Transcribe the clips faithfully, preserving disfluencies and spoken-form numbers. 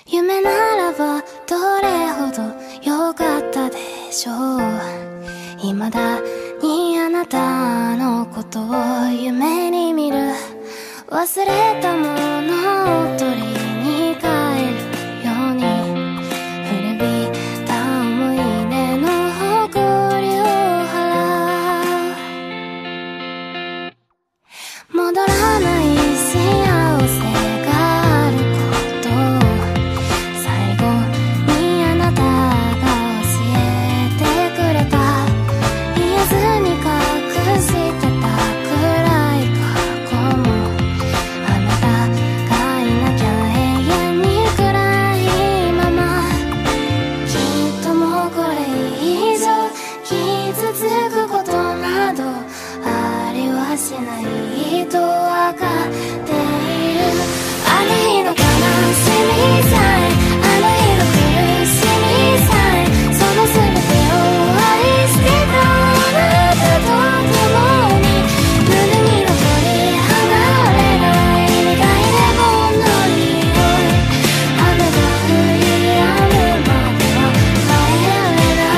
夢ならばどれほど良かったでしょう。未だにあなたのことを夢に見る。忘れたものを取りに帰るように、古びた思い出の誇りを払う。戻らない幸せがあることを最後にあなたが教えてくれた。言えずに隠してた暗い過去も、あなたがいなきゃ永遠に暗いまま。きっともうこれ以上傷つくことなどありはしないとわかっている。あの日の悲しみさえ、あの日の苦しみさえ、その全てを愛してたあなたと共に、胸に残り離れない苦いレモンの匂い。雨が降り止むまでは帰れない。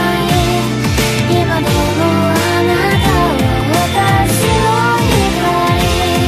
今でもあなたは私の光。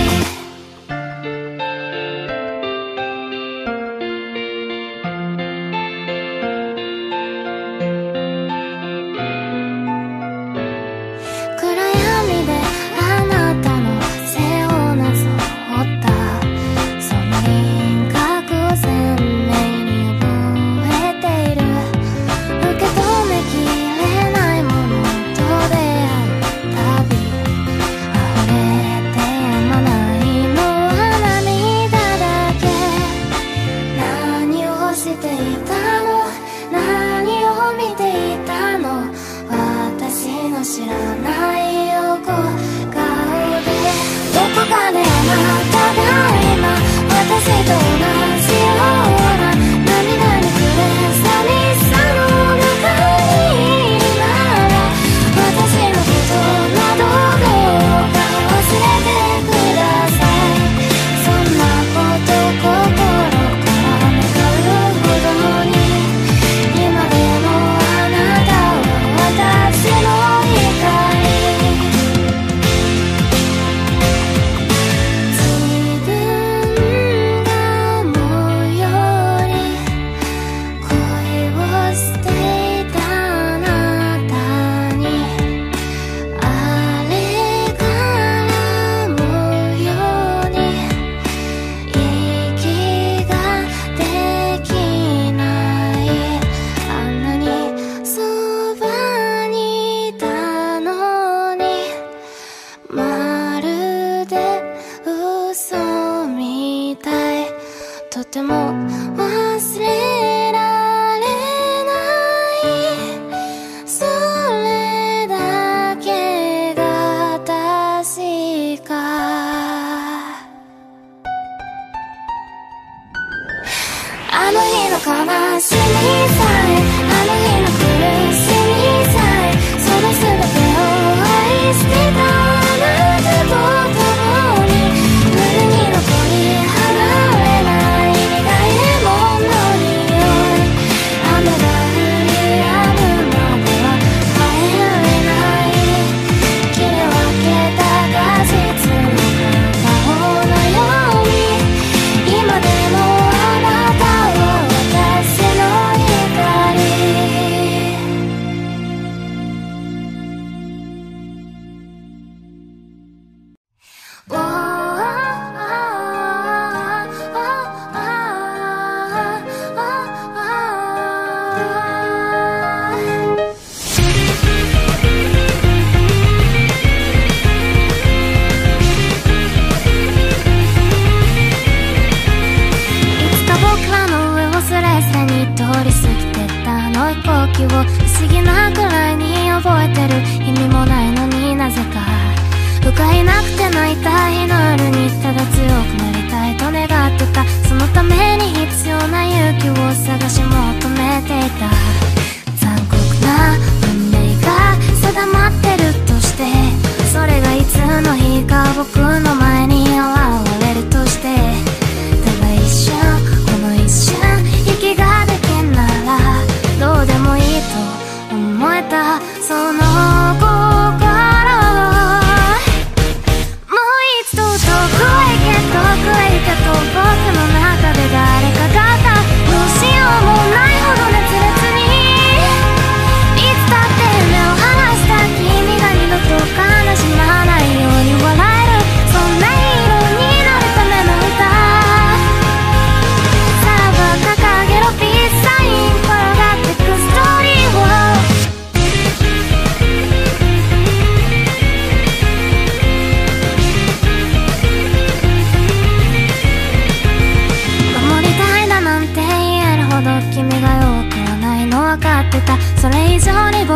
暗闇であなたの背をなぞった、その輪郭を鮮明に覚えている。受け止めきれないものと出会うたび、溢れてやまないのは涙だけ。何をしていたの、何を見ていたの、私の知らない横顔で。どこかであなたが今私と同じような涙に暮れ寂しさの中にいるなら、私のことなどどうか忘れてください。そんなこと心から願うほどに、今でもあなたは私の光。自分が思うより恋をしていたあなたに、あれから思うように息ができない。あんなにそばにいたのに、まるで嘘みたい。とても忘れられない。それだけが確か。あの日の悲しみさえ、あの日の苦しみさえ、その全てを愛してたあなたと共に、胸に残り離れない苦いレモンの匂い。雨が降り止むまでは帰れない。切り分けた果実の顔のように、今でもあなたは私の光。おーおーおーいつか僕らの上をスレスレに通り過ぎてったあの飛行機を不思議なくらいに覚えてる。意味もないのになぜか不甲斐なくて泣いた日の夜に、ただ強くなりたいと願ってた。そのために必要な勇気を探し求めていた。残酷な運命が定まってるとして、それがいつの日か僕の前に現れるとして、ただ一瞬この一瞬息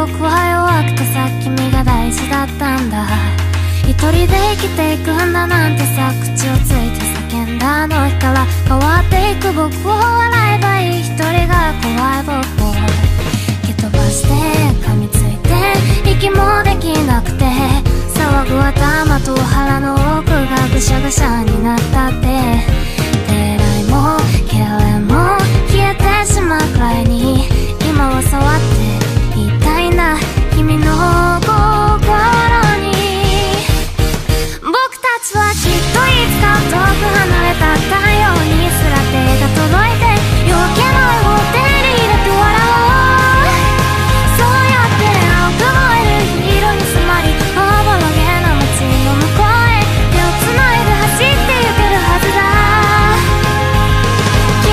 僕は弱くてさ君が大事だったんだ。一人で生きていくんだなんてさ口をついて叫んだあの日から変わっていく僕を笑えばいい。一人が怖い僕を蹴飛ばして噛みついて息もできなくて騒ぐ頭と腹の奥がぐしゃぐしゃになったって。手洗いも痙攣も消えてしまうくらいに今は触っていたいんだ君の心に。僕たちはきっといつか遠く離れた太陽にすら手が届いて夜明けの絵を手に入れて笑おう。そうやって青く燃える黄色に染まりおぼろげな街の向こうへ手をつないで走ってゆけるはずだ。君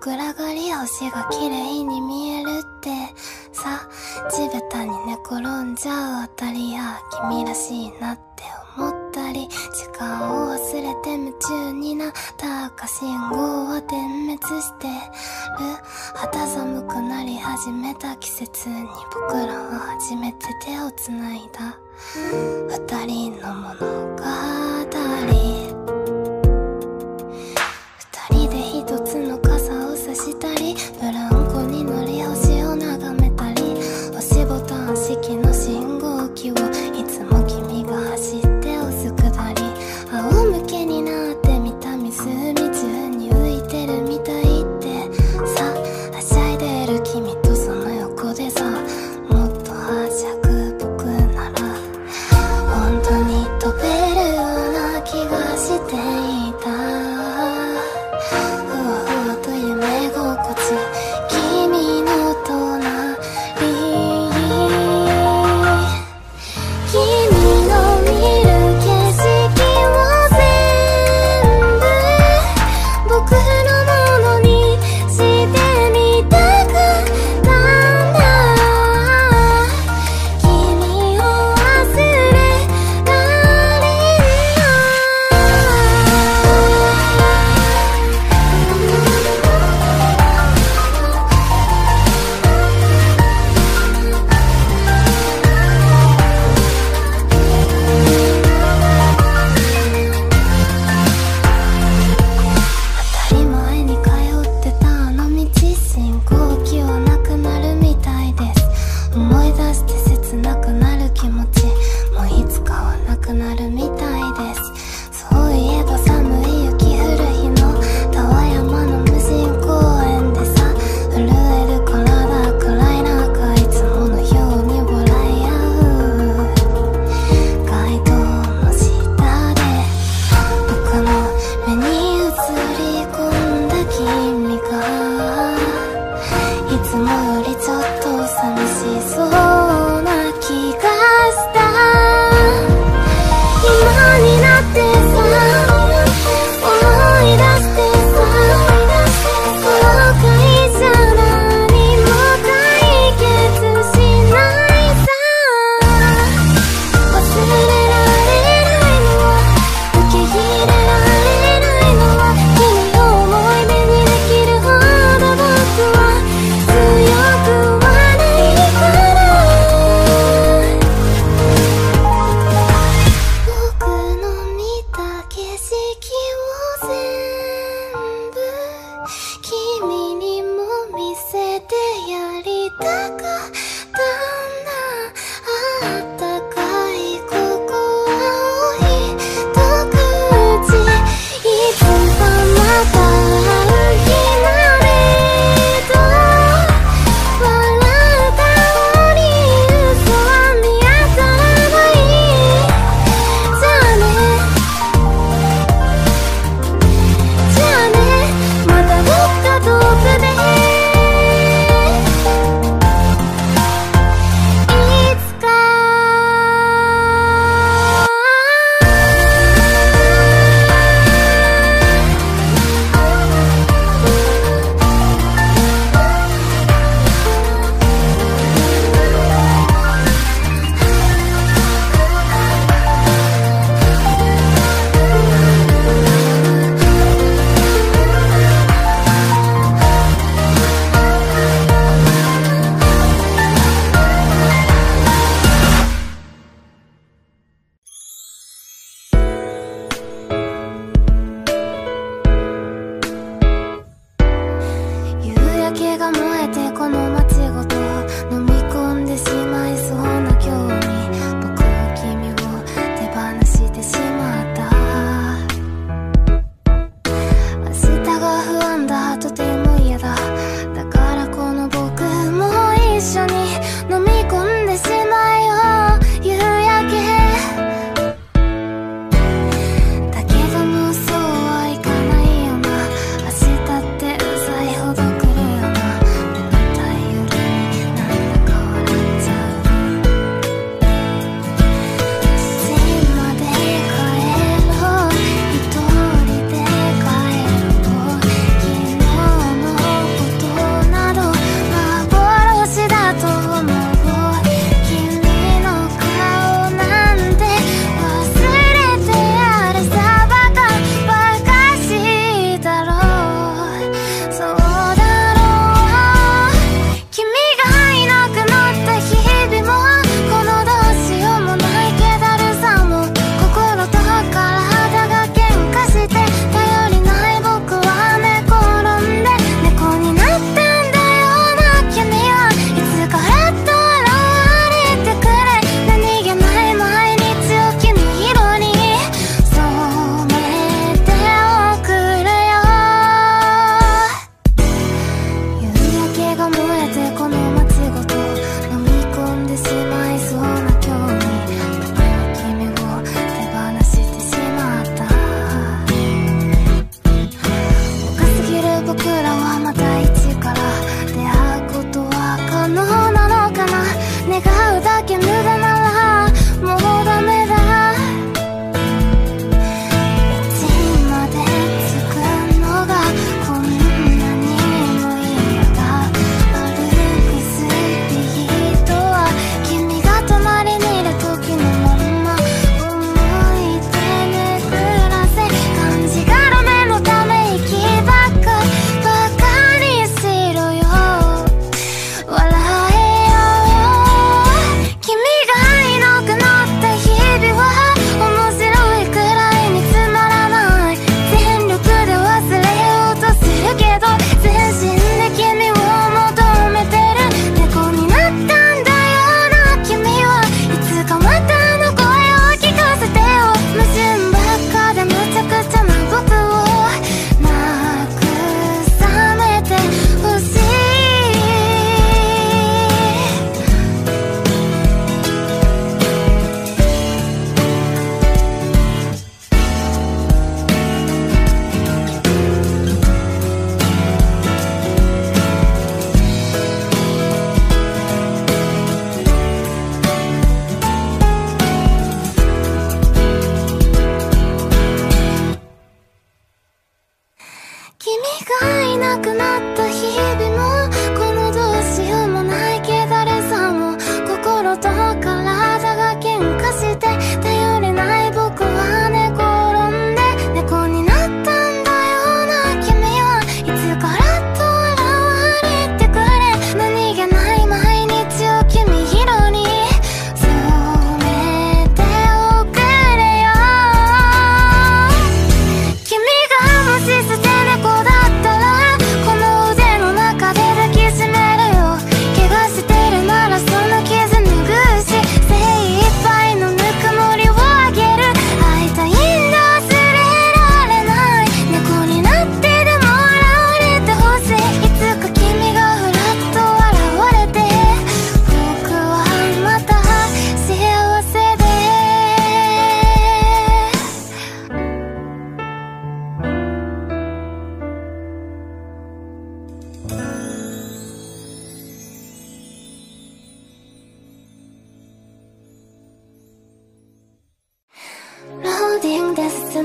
暗がり星が綺麗に見えるってさ、地べたに寝転んじゃうあたりや君らしいなって思ったり、時間を忘れて夢中になった赤信号は点滅してる。肌寒くなり始めた季節に僕らは初めて手をつないだ二人の物語。二人で一つの傘を差したり、ブランコに乗り星を眺めたり、押しボタン式の信号機をいつも君が走って押すくだり、仰向けになってみた湖中に浮いてるみたいってさ、はしゃいでる君とその横でさ、もっとはしゃぐ僕なら本当に飛べるような気がしていた。ふわふわと夢心地、君の隣、君の見る景色を全部僕のものにしてみたくなんだ。君を忘れられんの。当たり前に通ってたあの道、信号機はなくなるみたいです。思い出して切なくなる気持ち、もういつかはなくなるみたいです。そういえば寒い雪降る日のタワ山の無人公園でさ、震える体暗い中いつものように笑い合う。街灯の下で僕の目に映り込んだ君がいつもよりちょっと寂しそうな気がした。今になってさ思い出してさ、後悔じゃ何も解決しないさ。忘れられないのは、受け入れられないのは、君を思い出にできるほど僕は強くはないから。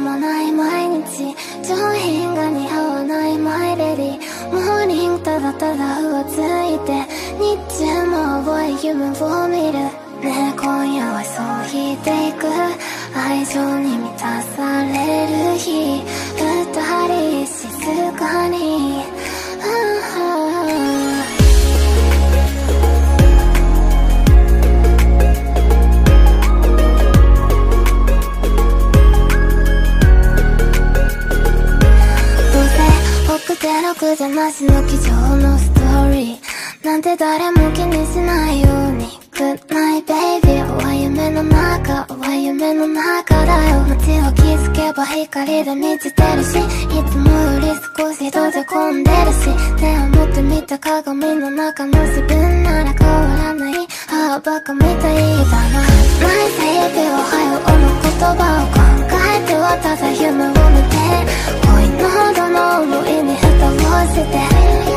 進まない毎日、上品が似合わないマイレディ、モーニングただただ浮ついて、日中も淡い夢を見る。ねえ今夜はそう引いていく、愛情に満たされる日、二人静かに、ろくじゃなしの机上のストーリーなんて誰も気にしないように Good night baby は夢の中は夢の中だよ。街を気づけば光で満ちてるし、いつもより少し閉じ込んでるし、ねえ持ってみた鏡の中の自分なら変わらない。ああバカみたいだな。 My baby おはようの言葉を考えてはただ夢を見て、恋のほどの想いに蓋をして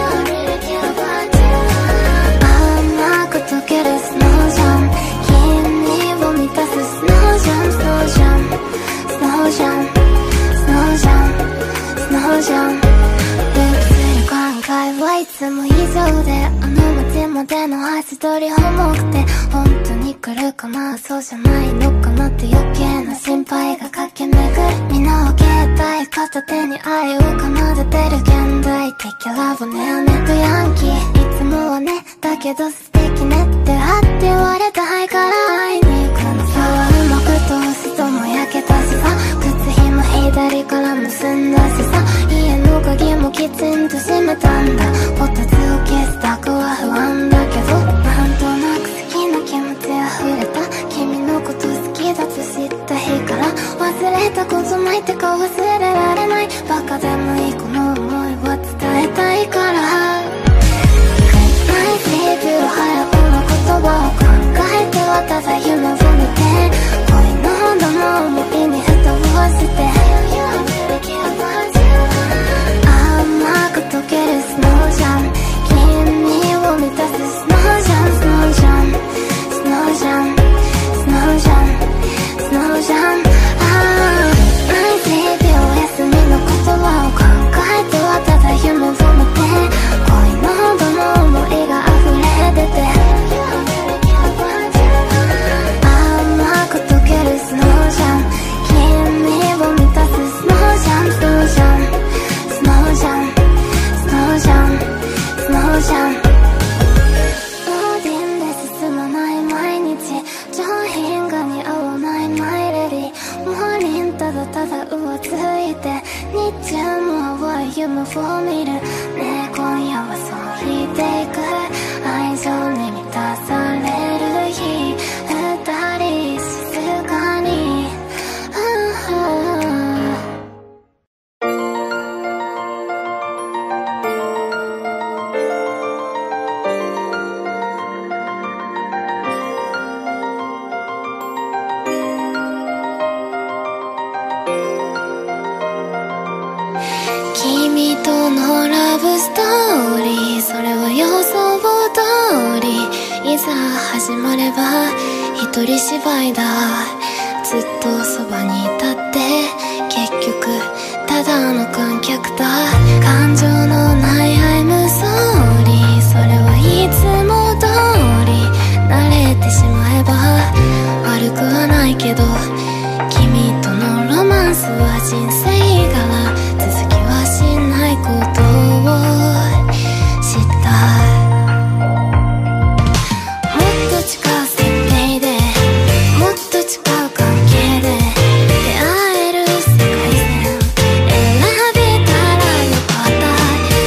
甘く溶けるスノージャン、君を満たすスノージャン、スノージャン、スノージャン、スノージャン、スノージャン。ループする考えはいつも以上で、あの街までの足取り重くて、本当に来るかなそうじゃないのかなって余計な心配が駆け巡る。みんなを携帯片手に愛を奏でてる現代的ラブねえねとヤンキー、いつもはねだけど素敵ねってあって言われたいから会いに行くのさ。うまく通すとも焼けたしさ、靴ひも左から結んだしさ、家の鍵もきちんと閉めたんだ。こたつを消したくは不安だけど、なんとなく好きな気持ち溢れた。君のこと好きだと知った日から忘れたことないってか忘れられない。バカでもいいこの想いは伝えたいから。Good night baby おはようの言葉を考えてはただ夢を見て、恋のほどの想いに蓋をして甘く溶けるスノージャン、君を満たすスノージャン、スノージャン、スノージャン、スノージャン、スノージャン。Good night baby おやすみの言葉を考えてはただ夢を見て、恋のほどの想いが溢れ出て甘く溶けるスノージャン、君を満たすスノージャン、スノージャン、スノージャン、スノージャン、スノージャン。オーディンで進まない毎日、上品が似合わないマイレディ、モーニングただただ浮ついて、日中も淡い夢を見る。ねえ今夜はそう引いていく、愛情に満たされる日、二人静かに、君とのラブストーリー、それは予想通り、いざ始まれば一人芝居だ。ずっとそばにいたって結局ただの観客だ。感情のない I'm sorry、 それはいつも通り慣れてしまえば悪くはないけど、君とのロマンスは人生柄、続きはしないことを知った。もっと近い設定でもっと近い関係で出会える世界線選べたらよかった。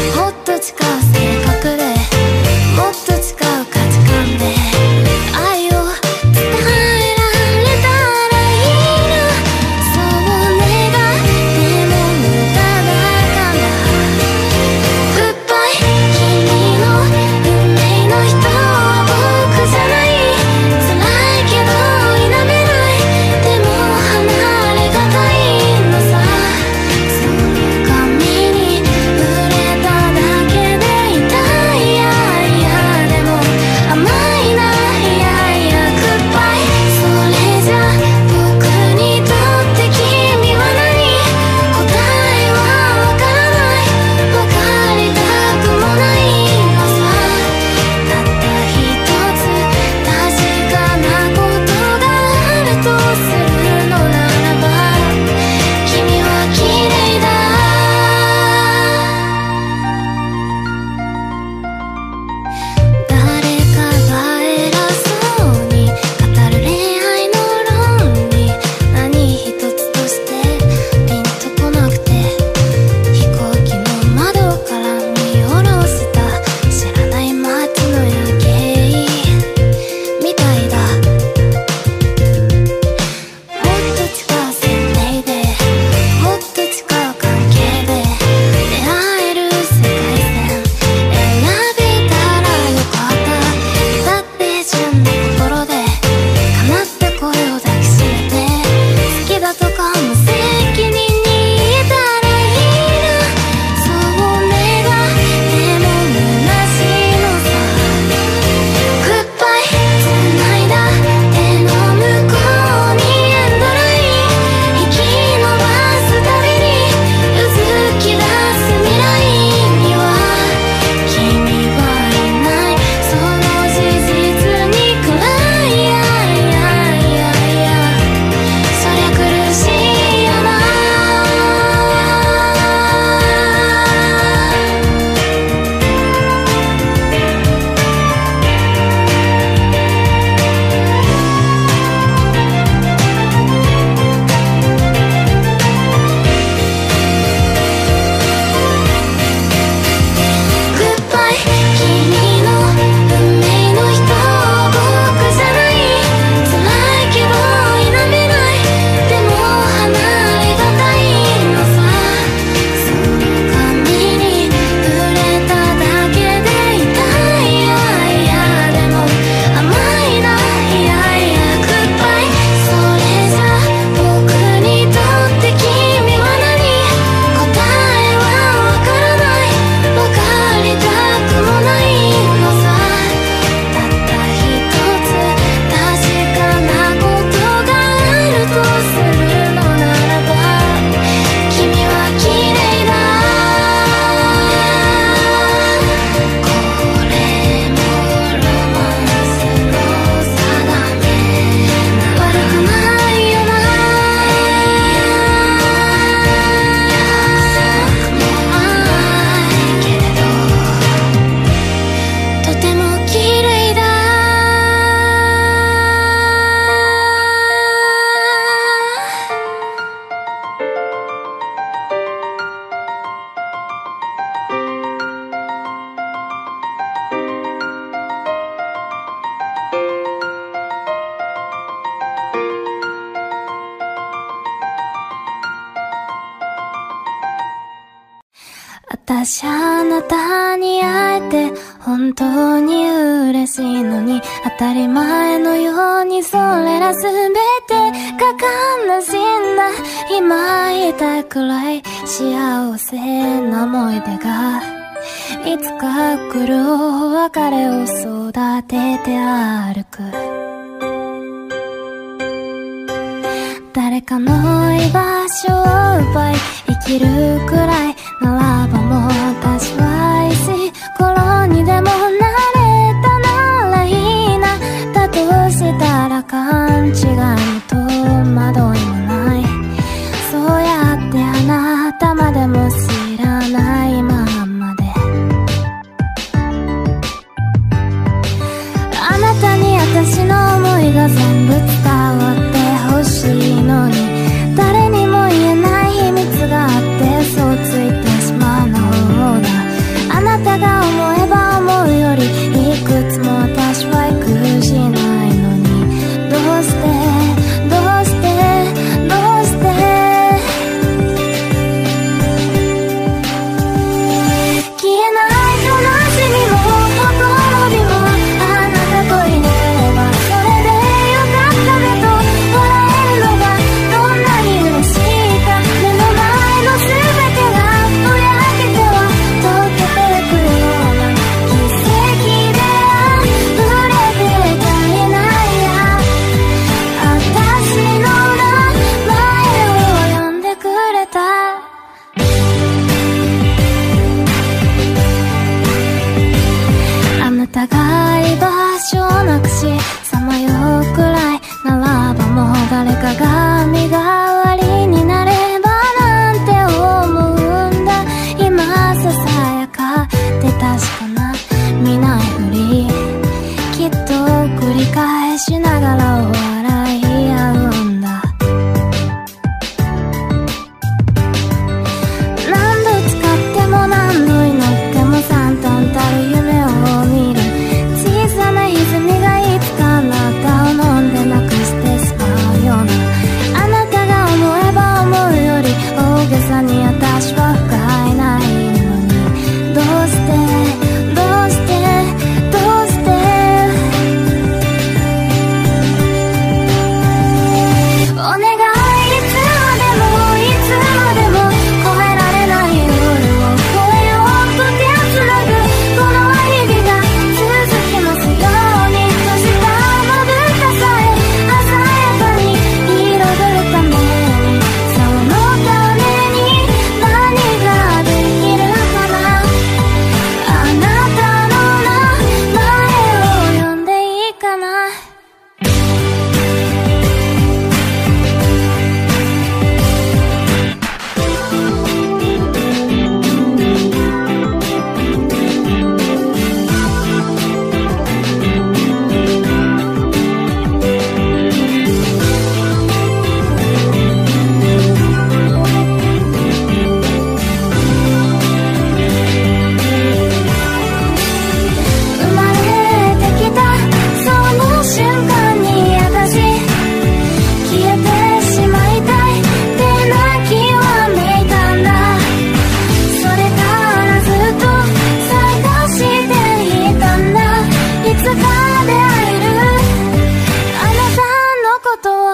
私あなたに会えて本当に嬉しいのに、当たり前のようにそれらすべてが悲しんだ。今言いたいくらい幸せな思い出がいつか来るお別れを育てて歩く。誰かの居場所を奪い生きるくらいならば、もう私はいいし頃にでもなれたならいいな。だとしたら勘違いも戸惑いもない。そうやってあなたまでも知らないままで、あなたに私の思いが全部伝わってほしいのに、誰にも言えない秘密があってそうついてしまうのだ。あなたが思えば思うよりいくつも私は苦しないのに、どうしてどうしてどうして消えない悲しみもほころびもあなたといればそれでよかったねと笑えるのがどんなに嬉しいか。目の前の全てがぼやけては溶けてくるような奇跡で溢れて足りないや。私の名前を呼んでくれた。あなたが居場所をなくしさまようくらいならば、もう誰かが身代わりになればなんて思うんだ。今ささやかで確かな見ないふり、きっと繰り返しながら笑い合うんだ。何度使っても何度祈っても惨憺たる夢を見る。小さな歪みがいつかあなたを飲んでなくしてしまうような。あなたが思えば思うより大げさに私は不甲斐ないのに、どうしてどうしてどうしてお願い、いつまでもいつまでも越えられない夜を越えようと手をつなぐ。この日々が続きますように。閉じたまぶたさえ鮮やかに彩るために、そのために何ができるかな。あなたの名前を呼んでいいかな。生まれてきたその瞬間に私消えてしまいたいって泣きわめいたんだ。それからずっと探していたんだ。いつか出会えるあなたのことを。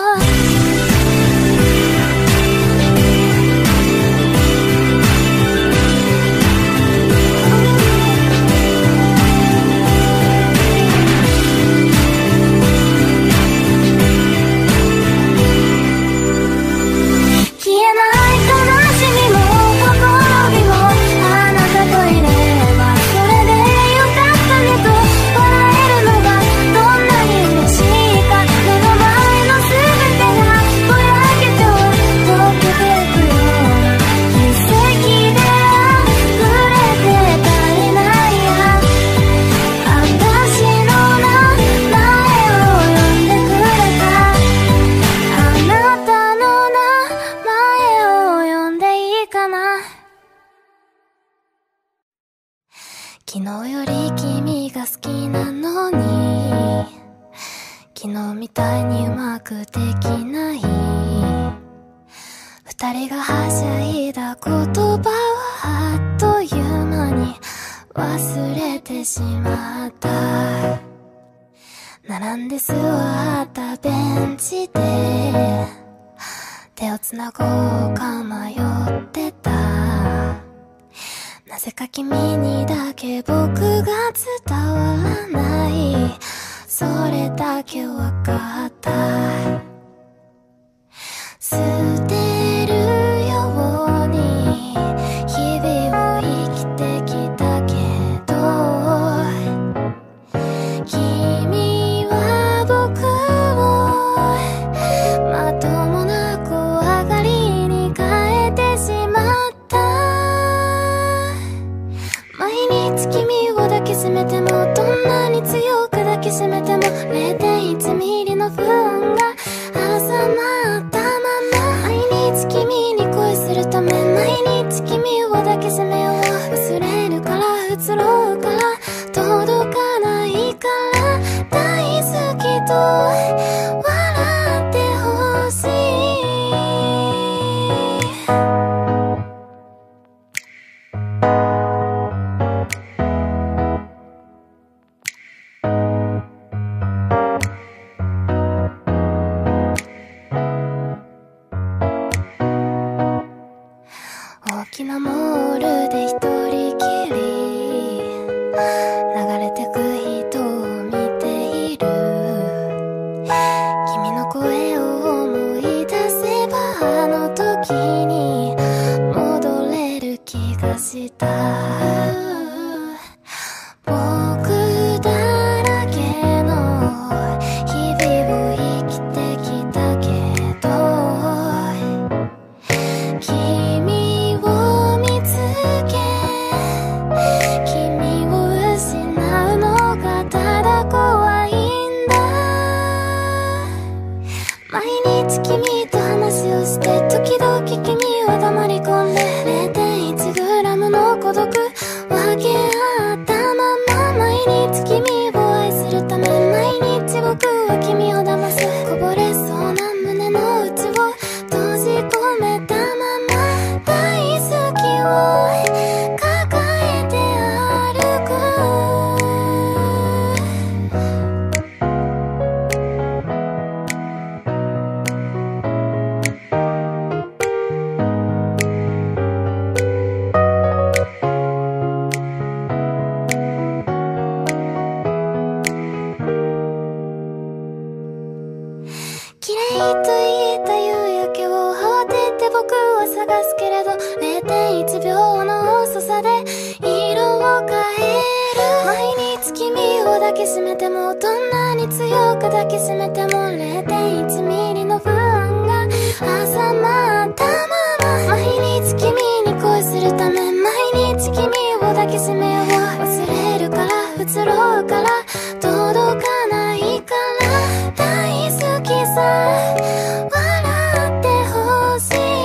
消えない悲しみもほころびもあなたといればそれでよかったねと笑えるのがどんなに嬉しいか。目の前の全てがぼやけては溶けてくような奇跡で溢れて足りないや。私の名前を呼んでくれた。あなたの名前を呼んでいいかな。昨日より君が好きなのに、昨日みたいにうまくできない。二人がはしゃいだ言葉はあっという忘れてしまった。並んで座ったベンチで手をつなごうか迷ってた。なぜか君にだけ僕が伝わらない、それだけわかった。捨てるように日々を生きてきたけど、君は僕をまともな怖がりに変えてしまった。毎日君を抱きしめても、どんなに強く抱きしめても れいてんいち ミリの不安が挟まったまま、毎日君に恋するため毎日君を抱きしめよう。忘れるから移ろうから届かないから大好きと笑ってほしい。大きなモールで一人きり流れてく人を見ている。君の声を思い出せばあの時に戻れる気がした。僕だらけの日々を生きてきたけど、君を見つけ君を失うのがただ怖いんだ。毎日君と話をして時々君は黙り込んで れいてんいち グラムの孤独分け合ったまま、毎日君を愛するため毎日僕は君を騙す。こぼれそうな胸の内を閉じ込めたまま大好きを抱えて歩く。綺麗と言えた夕焼けを慌てて僕は探すけれど れいてんいち 秒の遅さで色を変える。毎日君を抱きしめても、どんなに強く抱きしめても れいてんいち ミリの不安が挟まったまま、毎日君に恋するため毎日君を抱きしめよう。忘れるから移ろうから届かないから大好きさ笑ってほしい。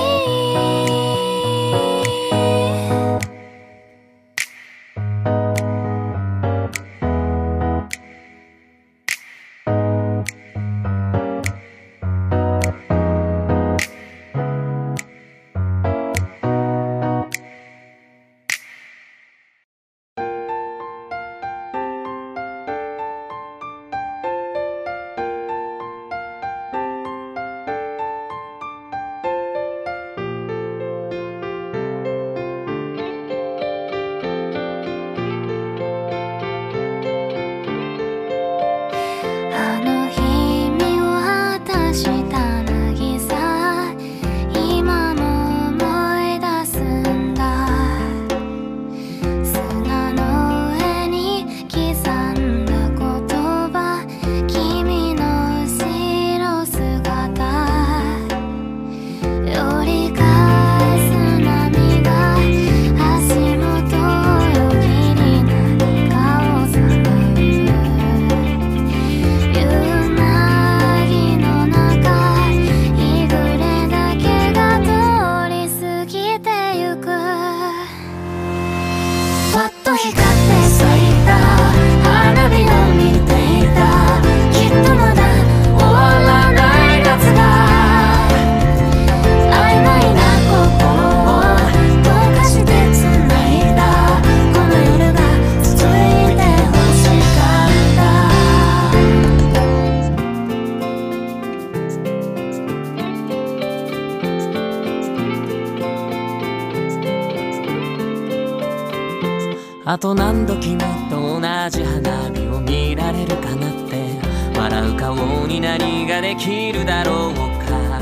あと何度君と同じ花火を見られるかなって、笑う顔に何ができるだろうか。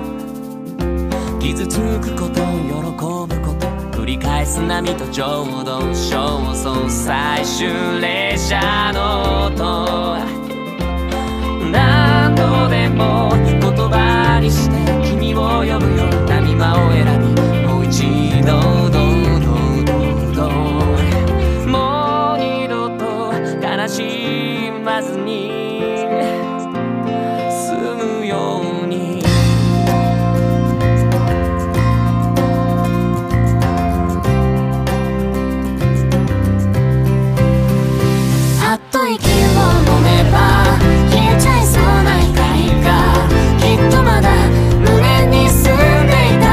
傷つくこと喜ぶこと繰り返す波と浄土焦燥最終列車の音、何度でも言葉にして君を呼ぶよ波間を選びもう一度どうどうどうどうもう二度と悲しまずに済むように。 あっと息を飲めば消えちゃいそうな怒りがきっとまだ胸に住んでいた。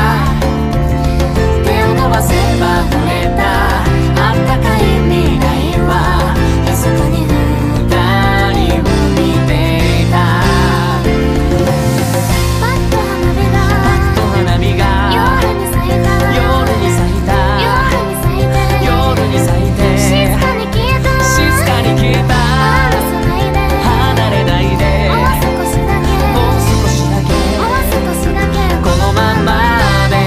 手を伸ばせば触れたあったかい未来は密かに二人を見ていた。パッと花火がパッと花火が夜に咲いた夜に咲いた夜に咲いて夜に咲いて静かに消えた静かに消えた。離れないでもう少しだけもう少しだけもう少しだけこのままで。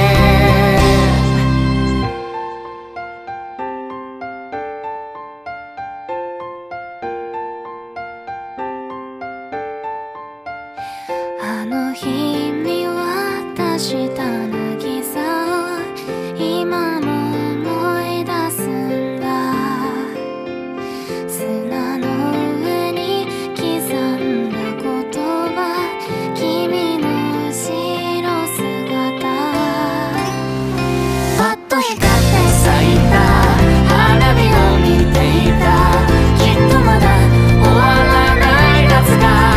あの日見渡した渚を今も思い出すんだ。砂の上に刻んだ言葉君の後ろ姿パッと光って咲いた花火を見ていた。きっとまだ終わらない夏が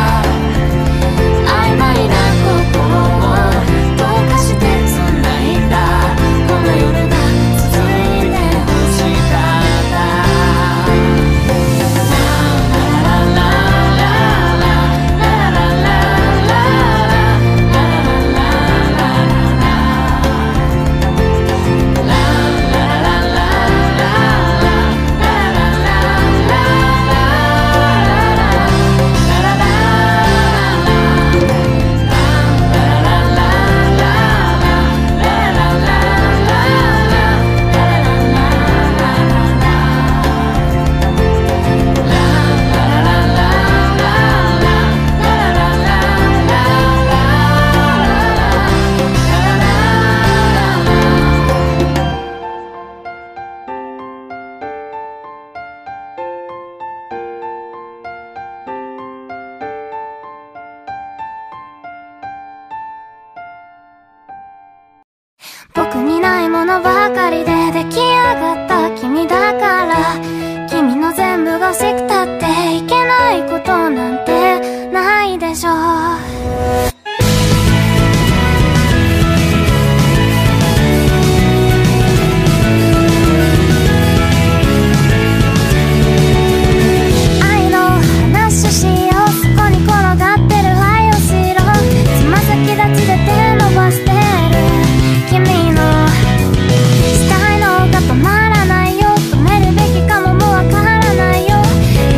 曖昧な心を溶かして繋いだこの夜が続いて欲しかった。僕にないものばかりで出来上がった君だから、君の全部が欲しくたっていけないことなんてないでしょう。愛の話しよう、そこに転がってる愛をしろ、つま先立ちで手伸ばしてる君のしたいのが止まらないよ、止めるべきかももうわからないよ。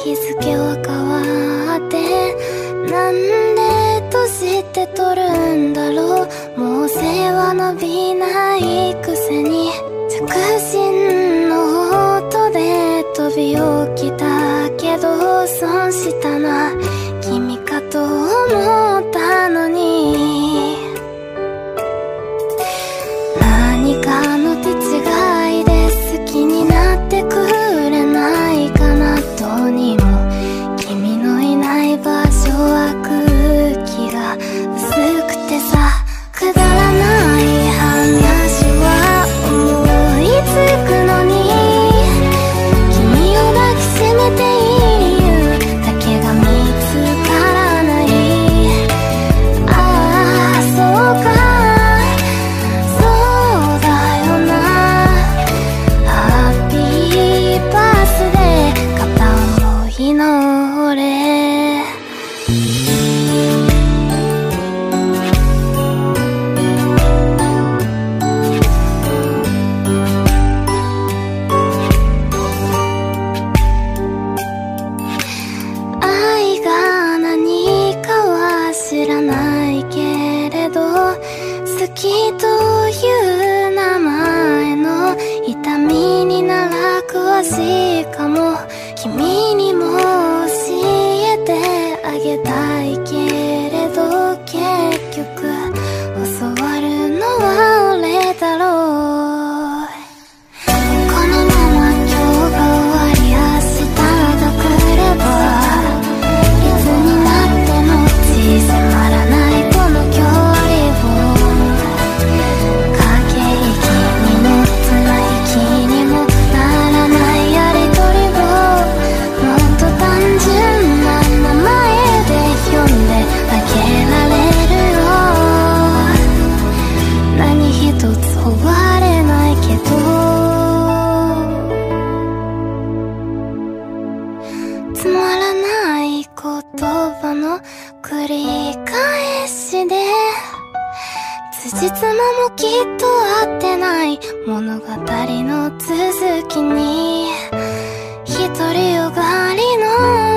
日付は変わって、なんで年って取るんだろう。もう背は伸びないくせに着信の音で飛び起きたけど、損したな君かと思ったのに、何かの手違いで好きになってくれないかな。どうにも君のいない場所は空気が薄くてさ、くだらない話は思いつくのに、君を抱きしめていい理由だけが見つからない。ああそうかそうだよな。ハッピーバースデー片思いの俺。愛が何かは知らないけれど、好きという名前の痛みになら詳しいかも。君にも教えてあげたいけれど、結局教わるのは俺だろう。このまま今日が終わり、明日が来れば、いつになっても迫らないこの距離を、駆け引きに乗った息にもならないやりとりを、もっと単純な名前で呼んであげられるよ。何一つ終われないけど、つまらない言葉の繰り返しで、辻褄もきっと合ってない物語の続きに、独りよがりの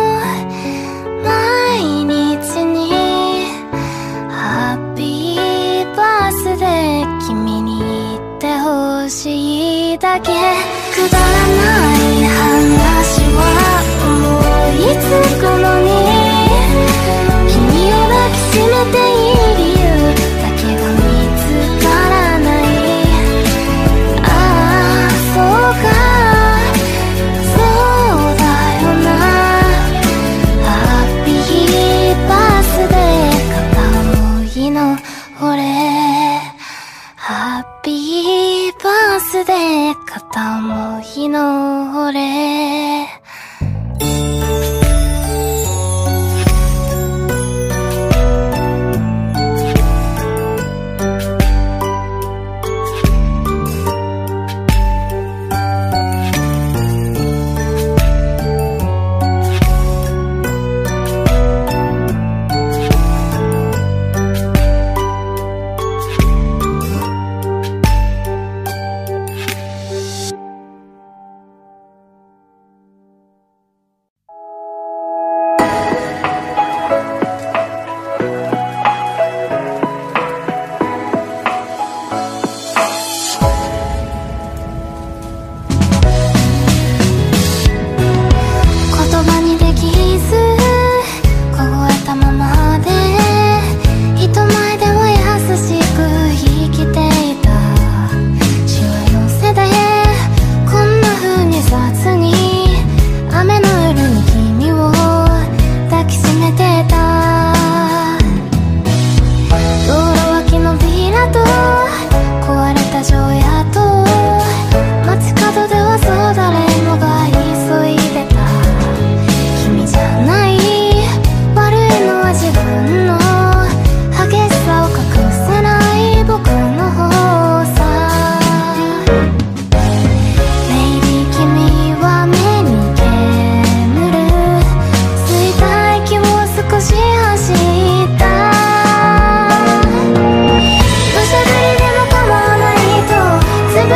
毎日にハッピーバースデー君に言ってほしいだけ。くだらない話は思いつくのに、君を抱きしめていい理由だけが見つからない。ああそうかそうだよな。ハッピーバースデー片思いの俺。ハッピーバースデー片思いの俺。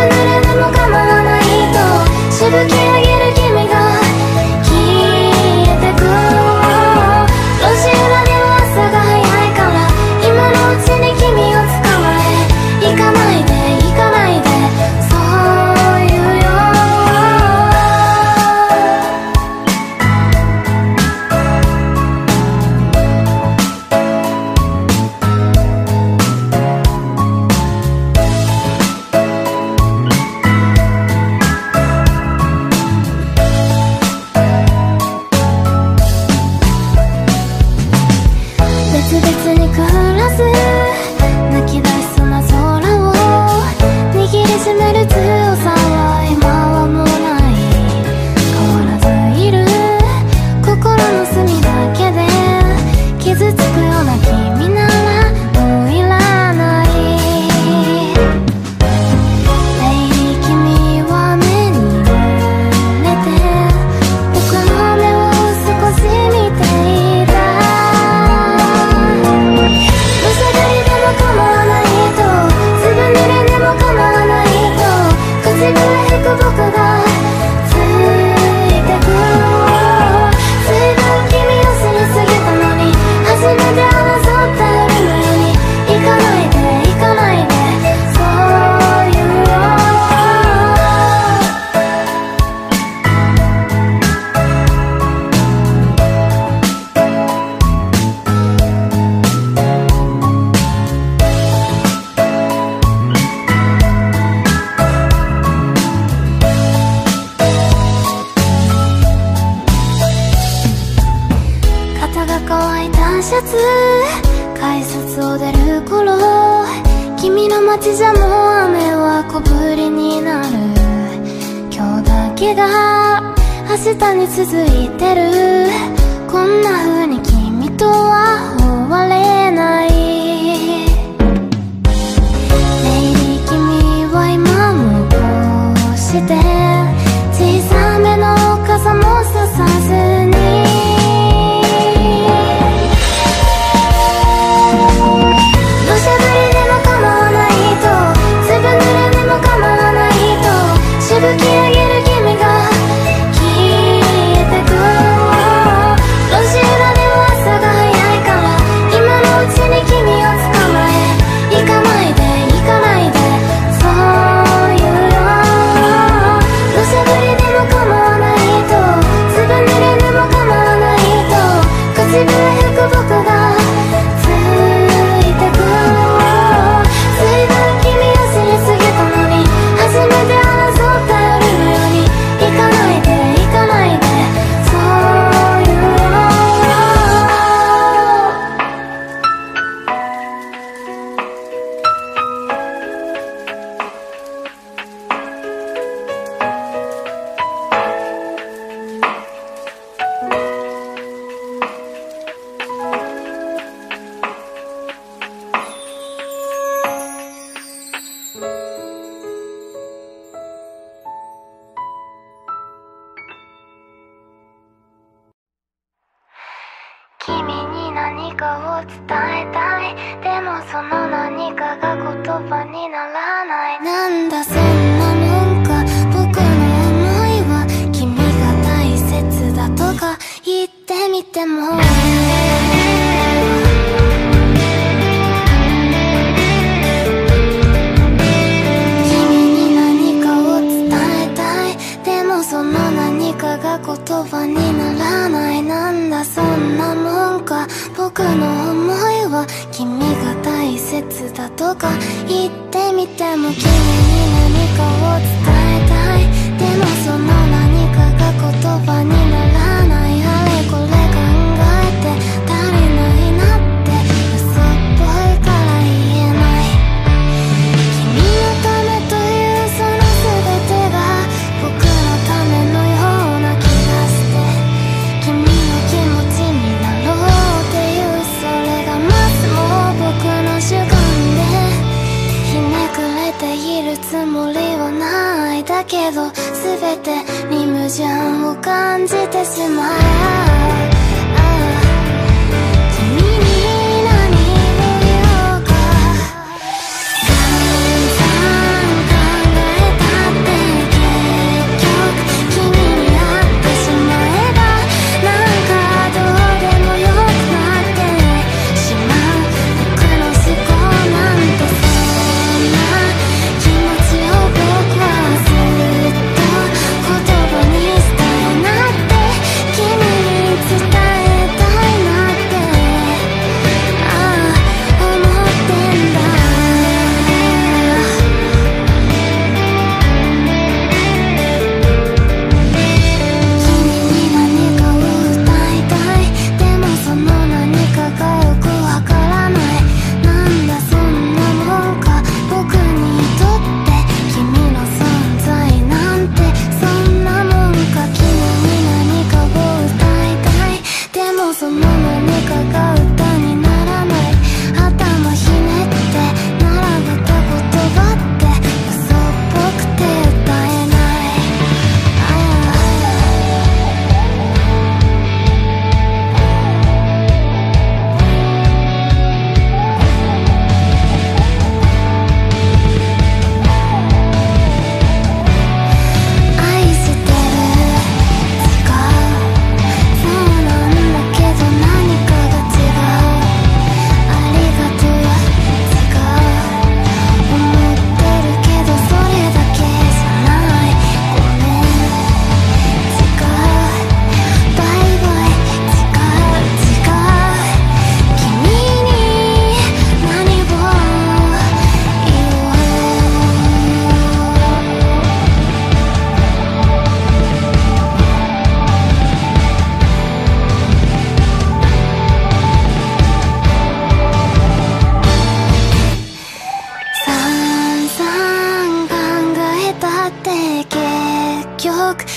吹き上げる君が消えシャツ改札を出る頃、君の街じゃもう雨は小降りになる。今日だけが明日に続いてる。こんな風に君とは終われない。レイリー君は今もこうして小さめの傘もささずに、土砂降りでも構わないと、粒濡れでも構わないと、しぶき上げる君が消えてく。路地裏では朝が早いから、今のうちに君を捕まえ、行かないで行かないで、そう言うよ。土砂降りでも構わないと、粒濡れでも構わないと、口笛吹く僕がついてく。随分君を知りすぎたのに、初めて争った夜のように、行かないで行かないで、そう言うよ。君に何かを伝えたい。でもその何かが言葉にならない。なんだそんなもんか。僕の想いは君が大切だとか言ってみても、君に何かを伝えたい。でもその何かが言葉にならない。なんだそんなもんか。僕の想いは君が大切だとか言ってみても、君に何かを伝えたい。でもその何かが言葉にならない。あれこれ考えて足りないなって嘘っぽいから言えない。君のためというその全てが僕のためのような気がして、君の気持ちになろうっていう、それがまずも僕の主観で、ひねくれているつもりはない。だけど全てに矛盾を感じてしまう。君に何を言おうか。散々考えたって結局君に会ってしまえば、なんかどうでもよくなってしまう。僕の思考なんてそんな気持ちを僕はずっと言葉にしたいなって君に伝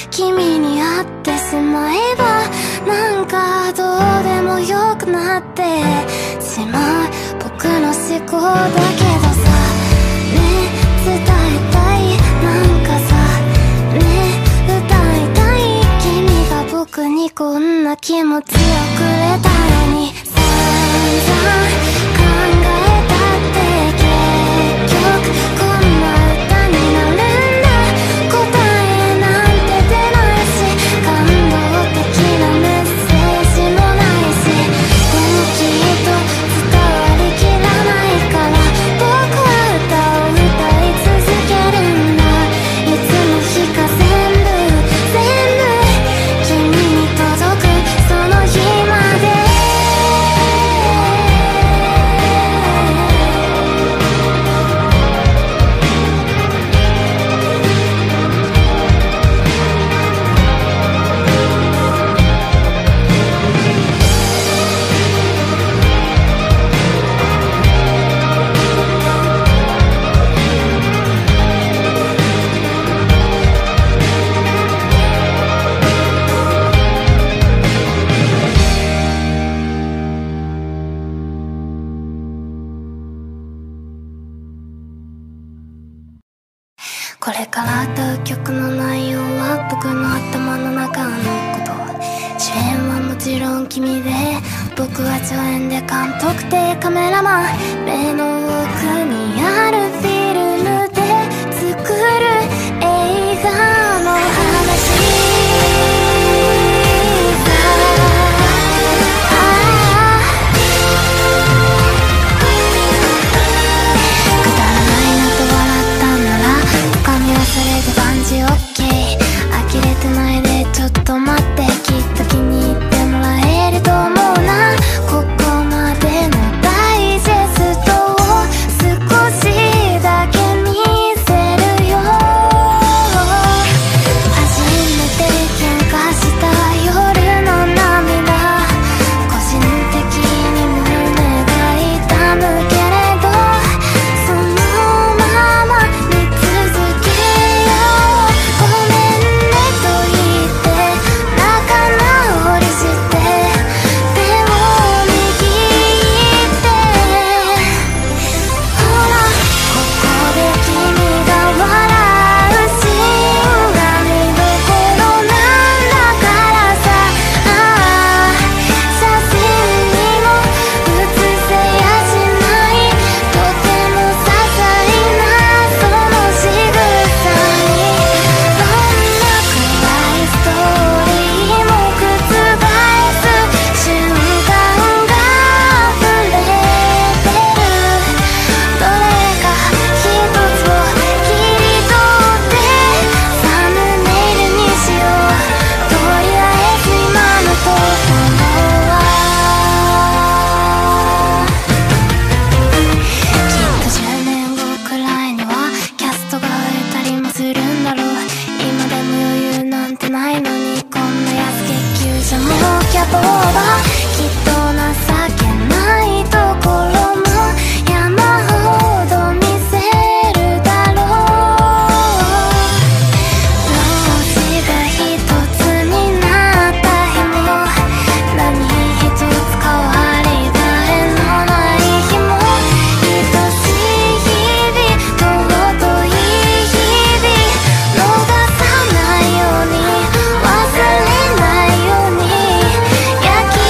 君に会ってしまえばなんかどうでもよくなってしまう僕の思考だけどさ、ね伝えたいなんかさ、ね歌いたい君が僕にこんな気持ちをくれたのに散々考えたって結局こんな歌になるんだ。答えなんて出ないし感動的なメッセージもないし、でもきっと伝わりきらないから僕は歌を歌い続けるんだ。いつの日か全部全部君に届くその日まで。これから歌う曲の内容は僕の頭の中のこと、主演はもちろん君で僕は助演で監督でカメラマン、目の奥にあるフィルムで作る映画の話それで万事 OK 呆れてないでちょっと待って、きっと気に入ってもらえると思うな。ここまでのダイジェストを少しだけ見せるよ。初めて喧嘩した夜の涙、個人的に胸が痛むけれどそのまま見続けごめんねと言って仲直りして手を握ってほらここで君が笑うシーンが見どころなんだからさ、ああ写真にも写せやしないとても些細なその仕草にどんな暗いストーリーも覆す瞬間が溢れてる。どれか一つを切り取ってサムネイルにしよう。とりあえず今のところはきっとじゅうねんごくらいにはキャストが増えたりもするんだろう。今でも余裕なんてないのにこんな安月給じゃもうキャボーだ。きっと情けないところも山ほど見せるだろう。容姿が一つになった日も何一つ変わり映えのない日も愛しい日々尊い日々逃さないように忘れないように焼き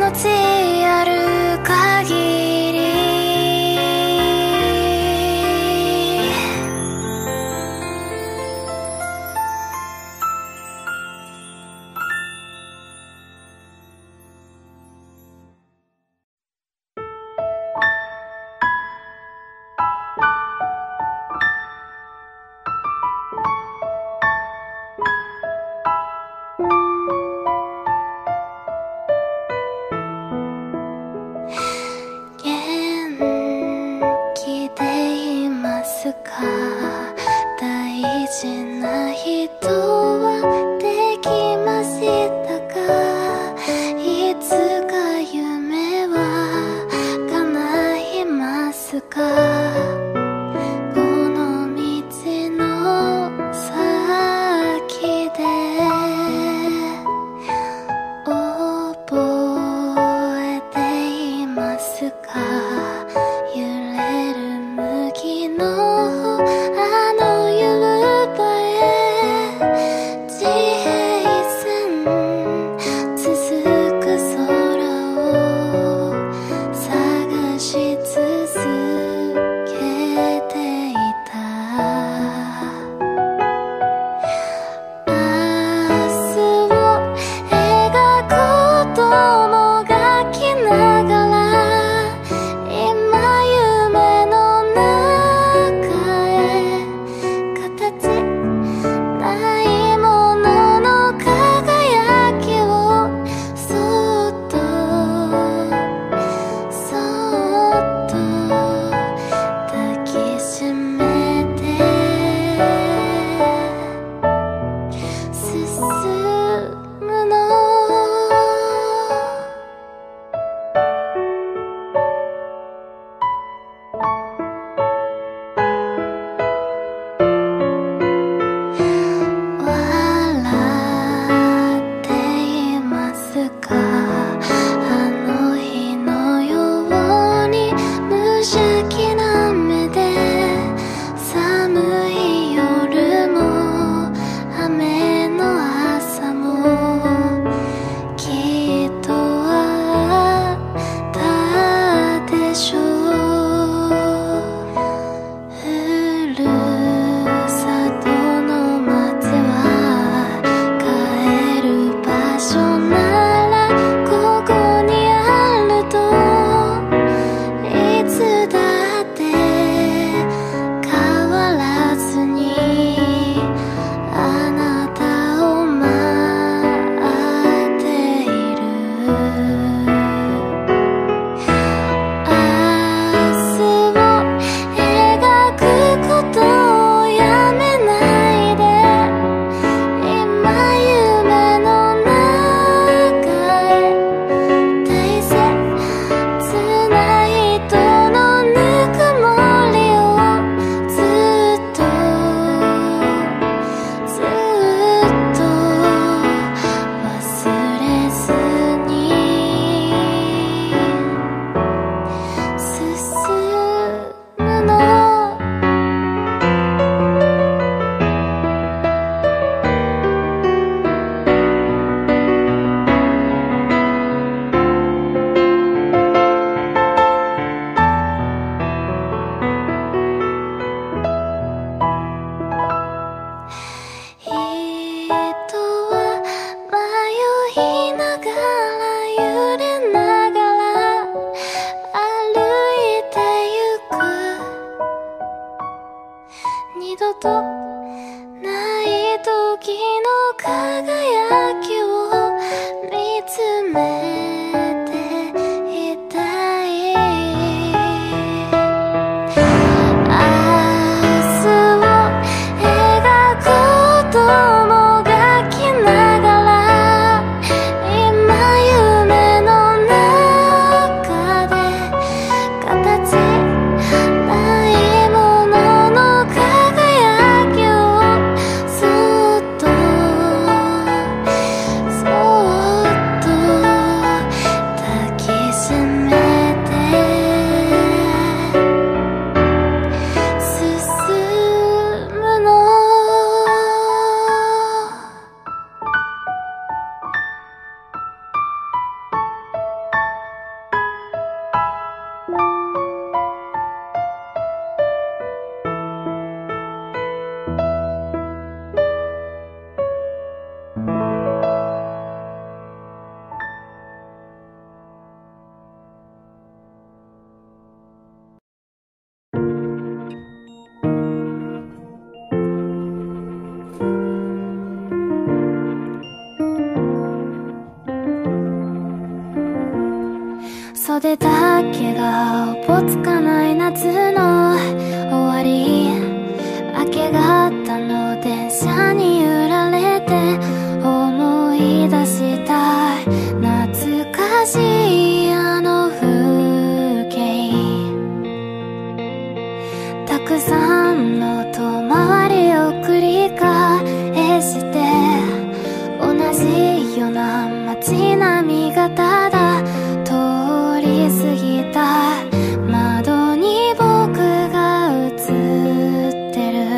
命ある限り袖だけがおぼつかない夏の終わり、明け方の電車に揺られて思い出した懐かしいあの風景、たくさんの遠回りを繰り返して同じような街並みがただ通り過ぎた、窓に僕が映ってる。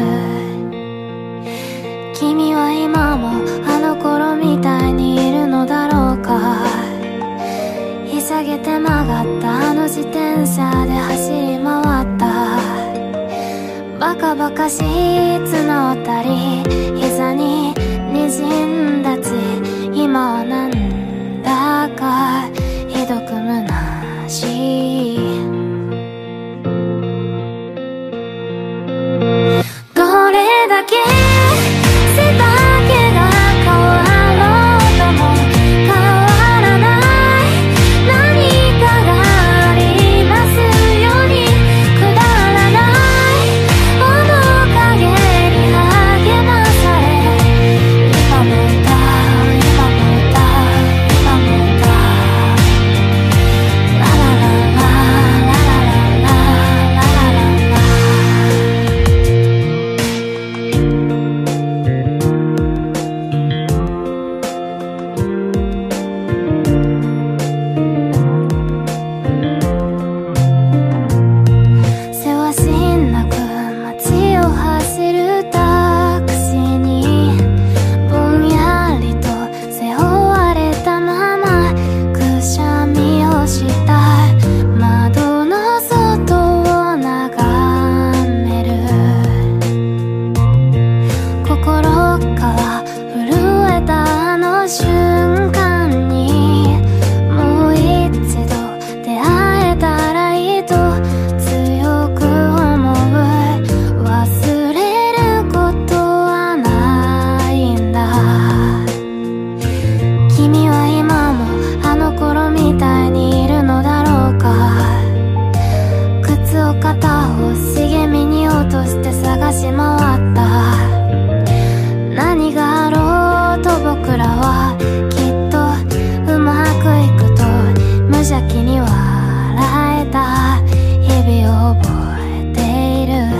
君は今もあの頃みたいにいるのだろうか。ひしゃげて曲がったあの自転車で走り回った、バカバカしい綱渡り、膝に滲んだ血、今はなんだかひどく虚しい。どれだけ背丈が変わろうとも変わらない何かがありますように、くだらない面影に励まされ、今も歌う今も歌う今も歌う、ラララララララララララ。せわしなく街を走るタクシーにぼんやりと背負われたままくしゃみをした、窓の外を眺める。心から震えたあの瞬間にもう一度出会えたらいいと強く思う。忘れることはないんだ。君は今もあの頃みたいにいるのだろうか。靴を片方茂みに落として探し回った、何があろうと僕らはきっとうまくいくと無邪気に笑えた日々を覚えている。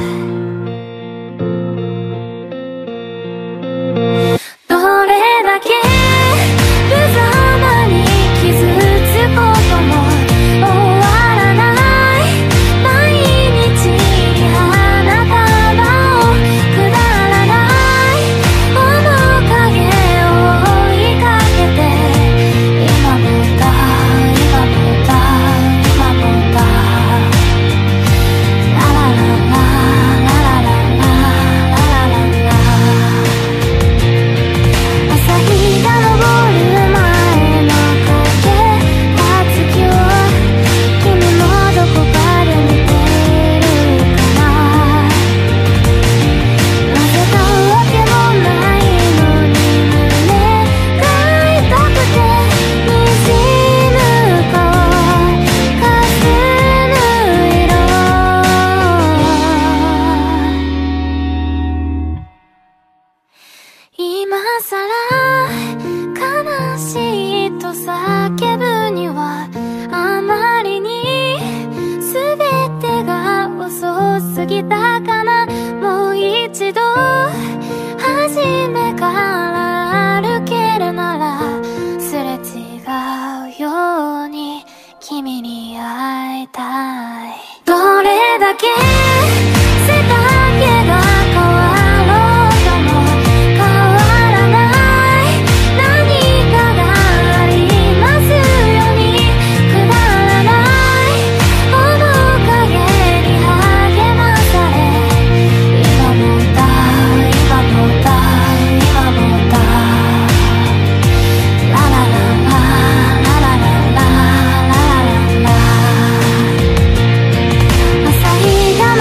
どれだけ無様に傷つくことも終わらない毎日に花束をくだらない面影を追いかけて、今も歌う今も歌う今も歌う、ラララララララララララ。朝日が昇る前の影が月を君もどこかで見ているかな。なぜかわけもないのに胸が痛くて滲む顔かすむ色、今さら悲しいと叫ぶにはあまりに全てが遅すぎたかな。もう一度初めから歩けるならすれ違うように君に会いたい。どれだけ背丈が変わろうとも変わらない何かがありますように、くだらない面影に励まされ、今も歌う今も歌う今も歌う、ラララララララララララ。朝日が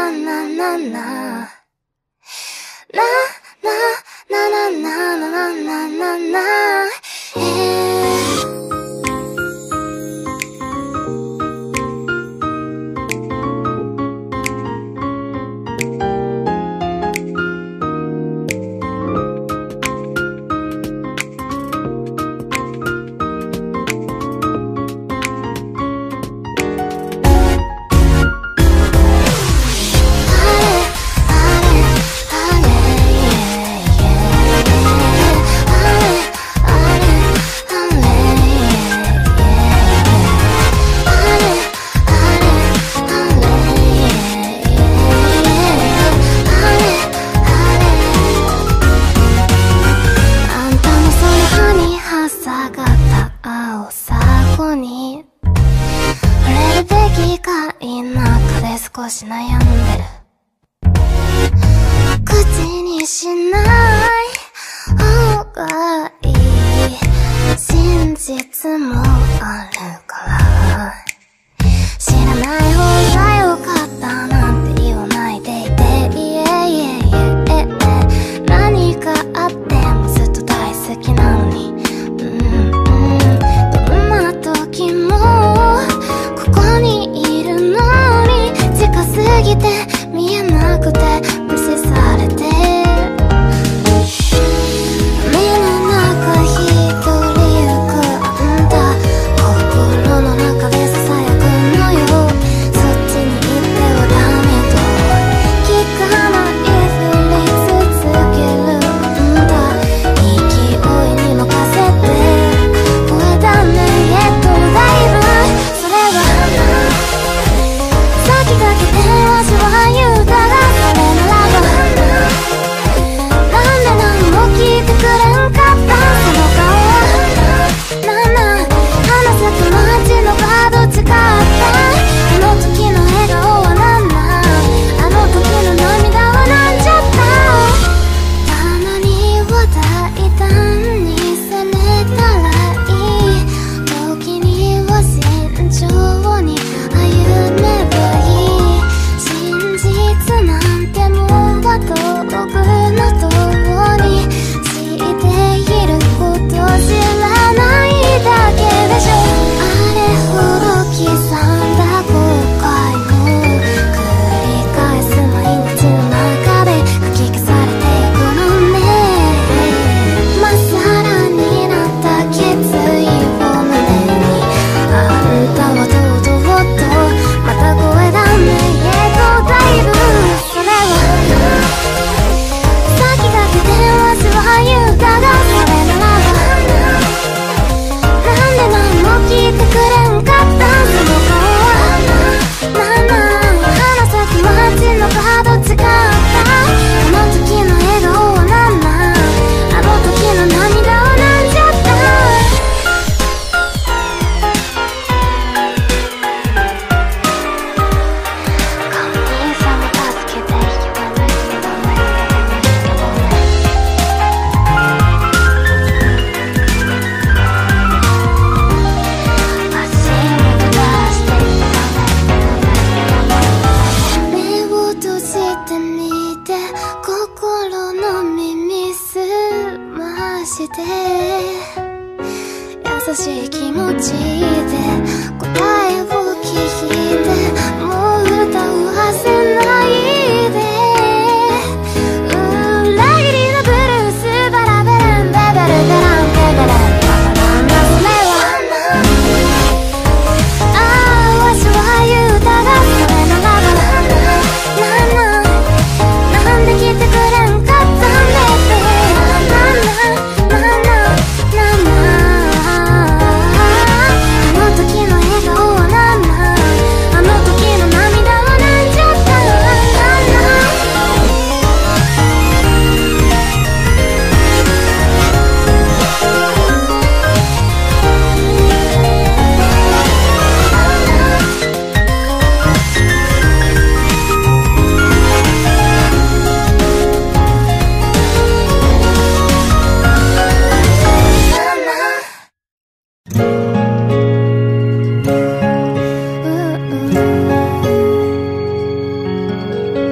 「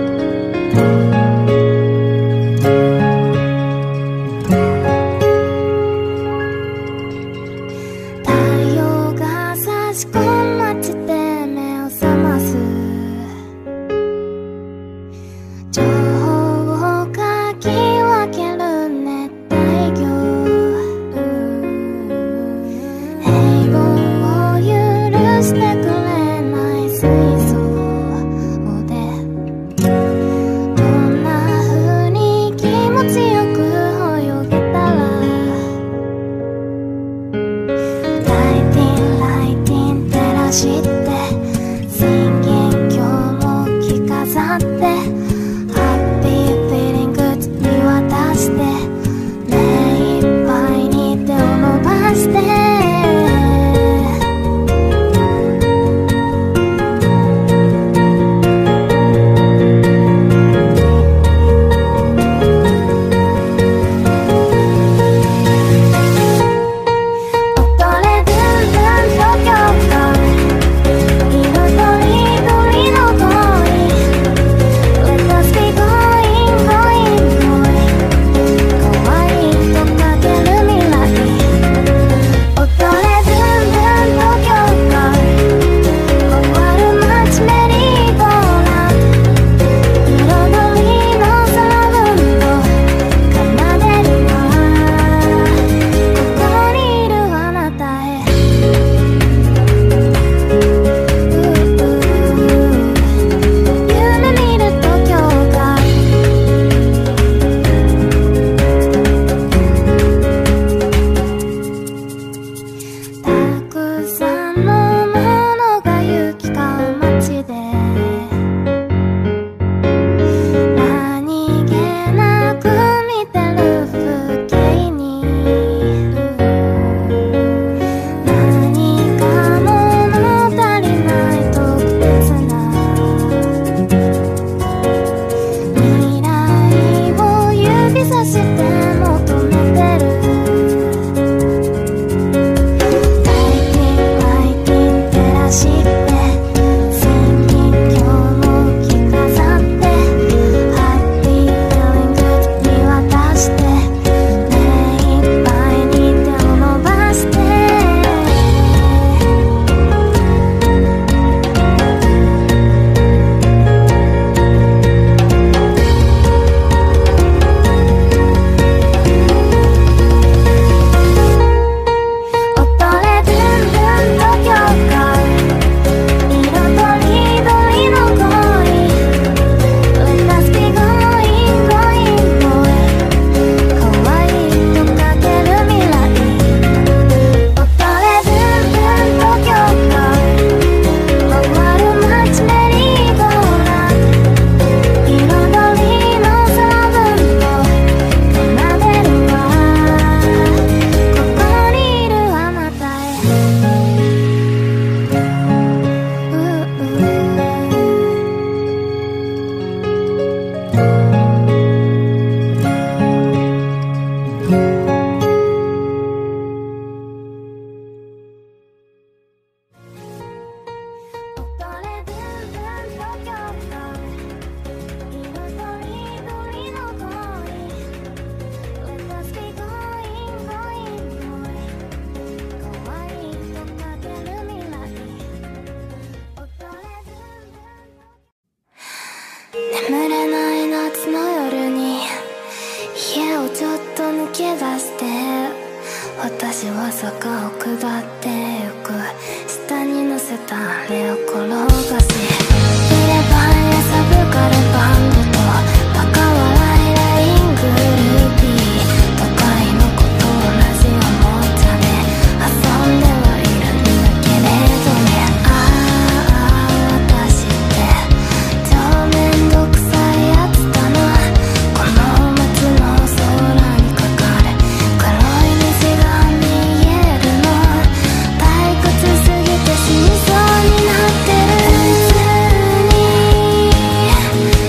眠れない夏の夜に家をちょっと抜け出して、私は坂を下ってゆく。下に乗せたあれを転がし、入れ歯やサブカルバンドとバカ笑いライングルーピー、都会のことを同じおもちゃで遊んではいるんだけれどね。ああ私って超めんどくさいやつだな。この夏の空にかかる黒い虹が見えるの、退屈すぎて死にそうになってる。普通に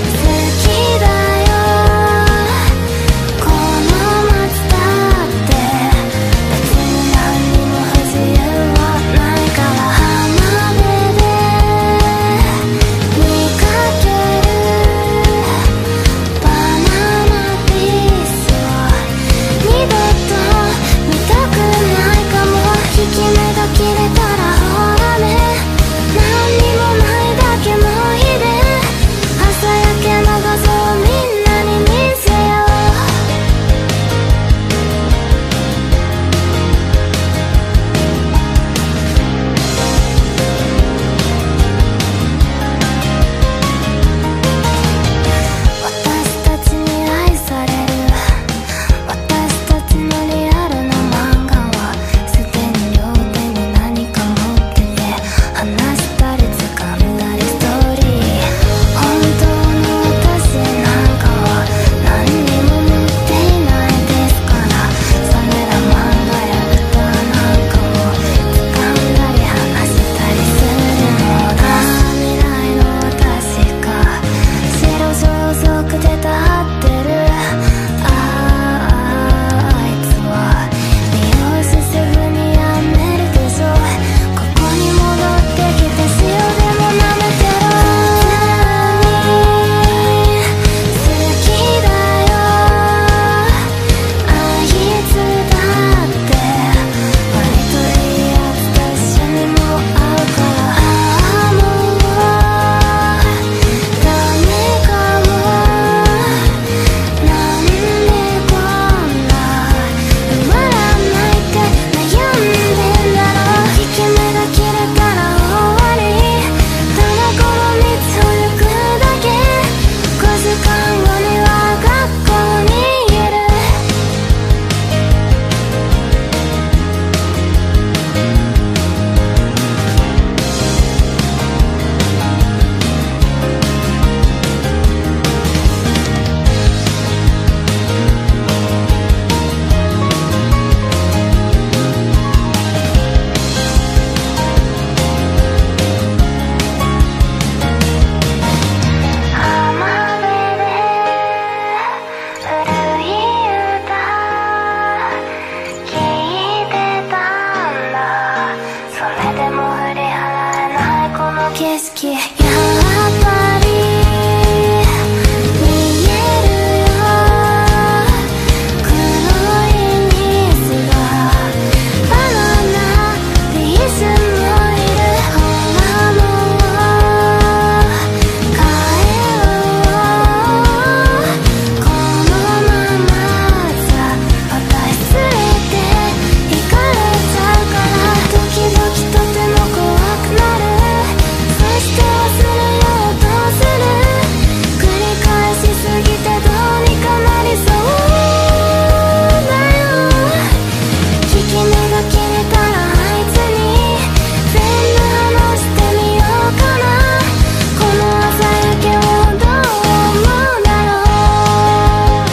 景色やっぱり見えるよ黒いニスがバナナリースもいるほらもう帰ろうこのままさ私連れて行かれちゃうから時々とても怖くなるそして忘れようとする繰り返しすぎてどうにかなりそうだよ効き目が切れたらあいつに全部話してみようかなこの朝焼けをどう思うだろう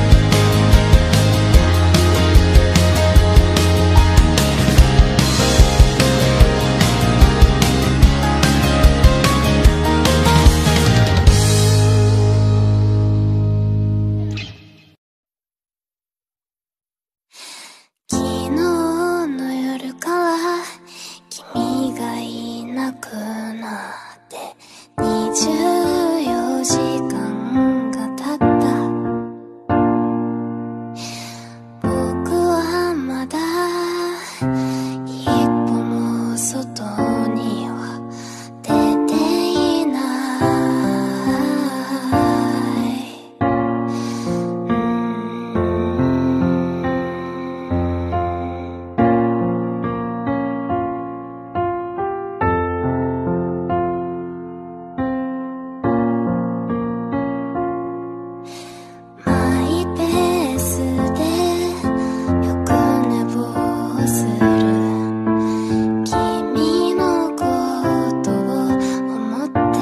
昨日の夜から君がいなくなってにじゅうよじかんが経った僕はまだ一歩も外には出ていないマイペースでよく寝坊する君のことを思って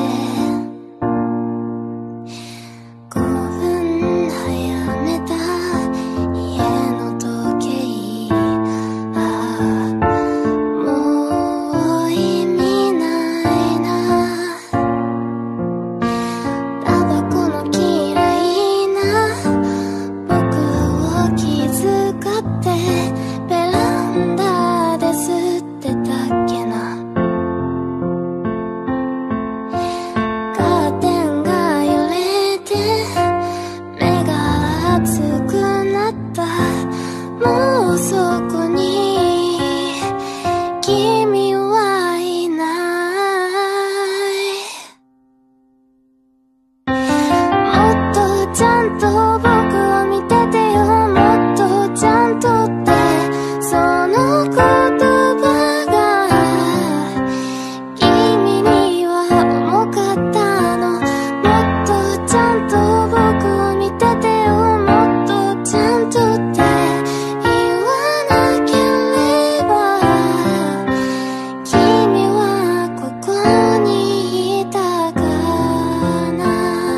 ごふん早めた家の時計ああもう意味ないなタバコの嫌いな僕を気遣ってベランダで吸ってたっけなカーテンが揺れて目が熱くなったもうそこに君はいないもっとちゃんと僕を見ててよもっとちゃんとってその言葉が君には重かったのもっとちゃんと僕を見ててよもっとちゃんとって言わなければ君はここにいたかな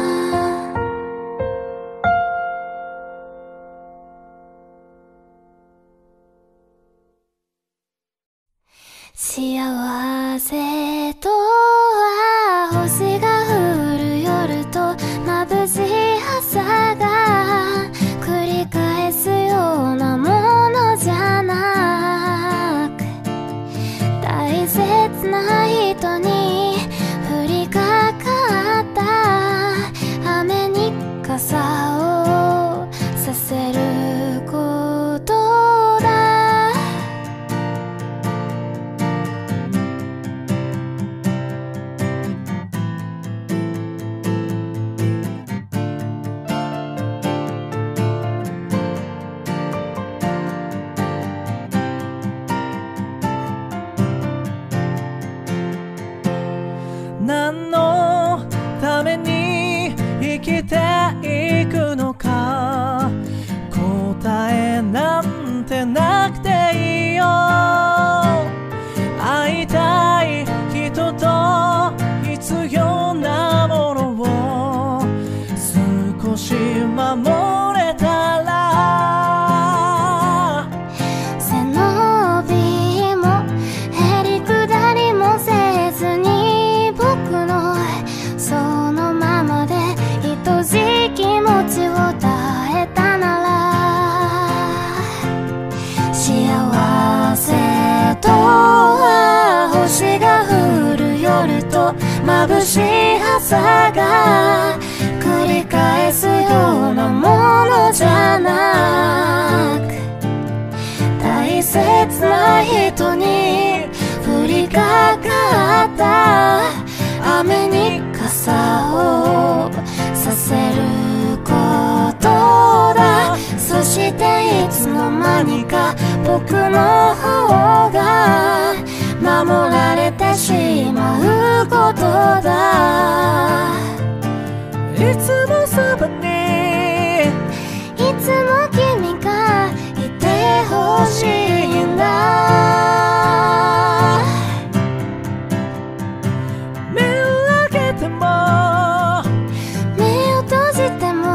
幸せとは星が降る夜と眩しい朝が繰り返すようなものじゃなく大切な人に降りかかった雨に傘をさせることだ何のために生きていくしい朝が繰り返すようなものじゃなく、大切な人に降りかかった雨に傘をさせることだ。そしていつの間にか僕の方が守られてしまうことだ。 いつもそばにいつも君がいてほしいんだ。 目を開けても目を閉じても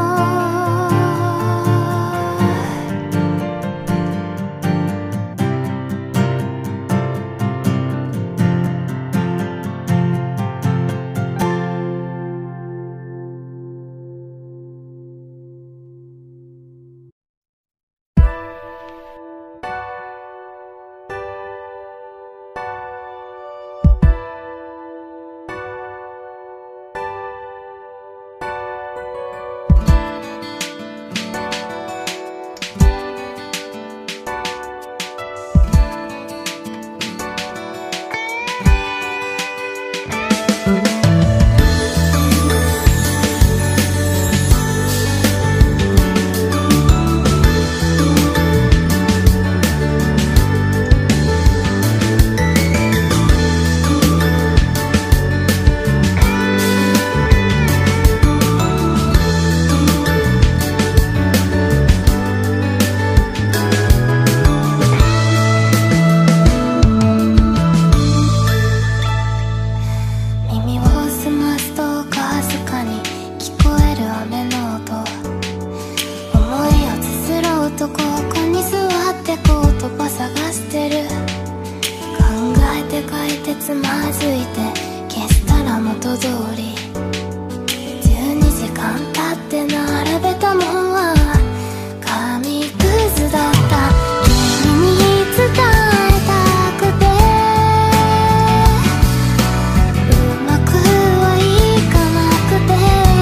つまずいて消したら元通り。じゅうにじかん経って並べたもんは紙くずだった。君に伝えたくてうまくはいかなくて、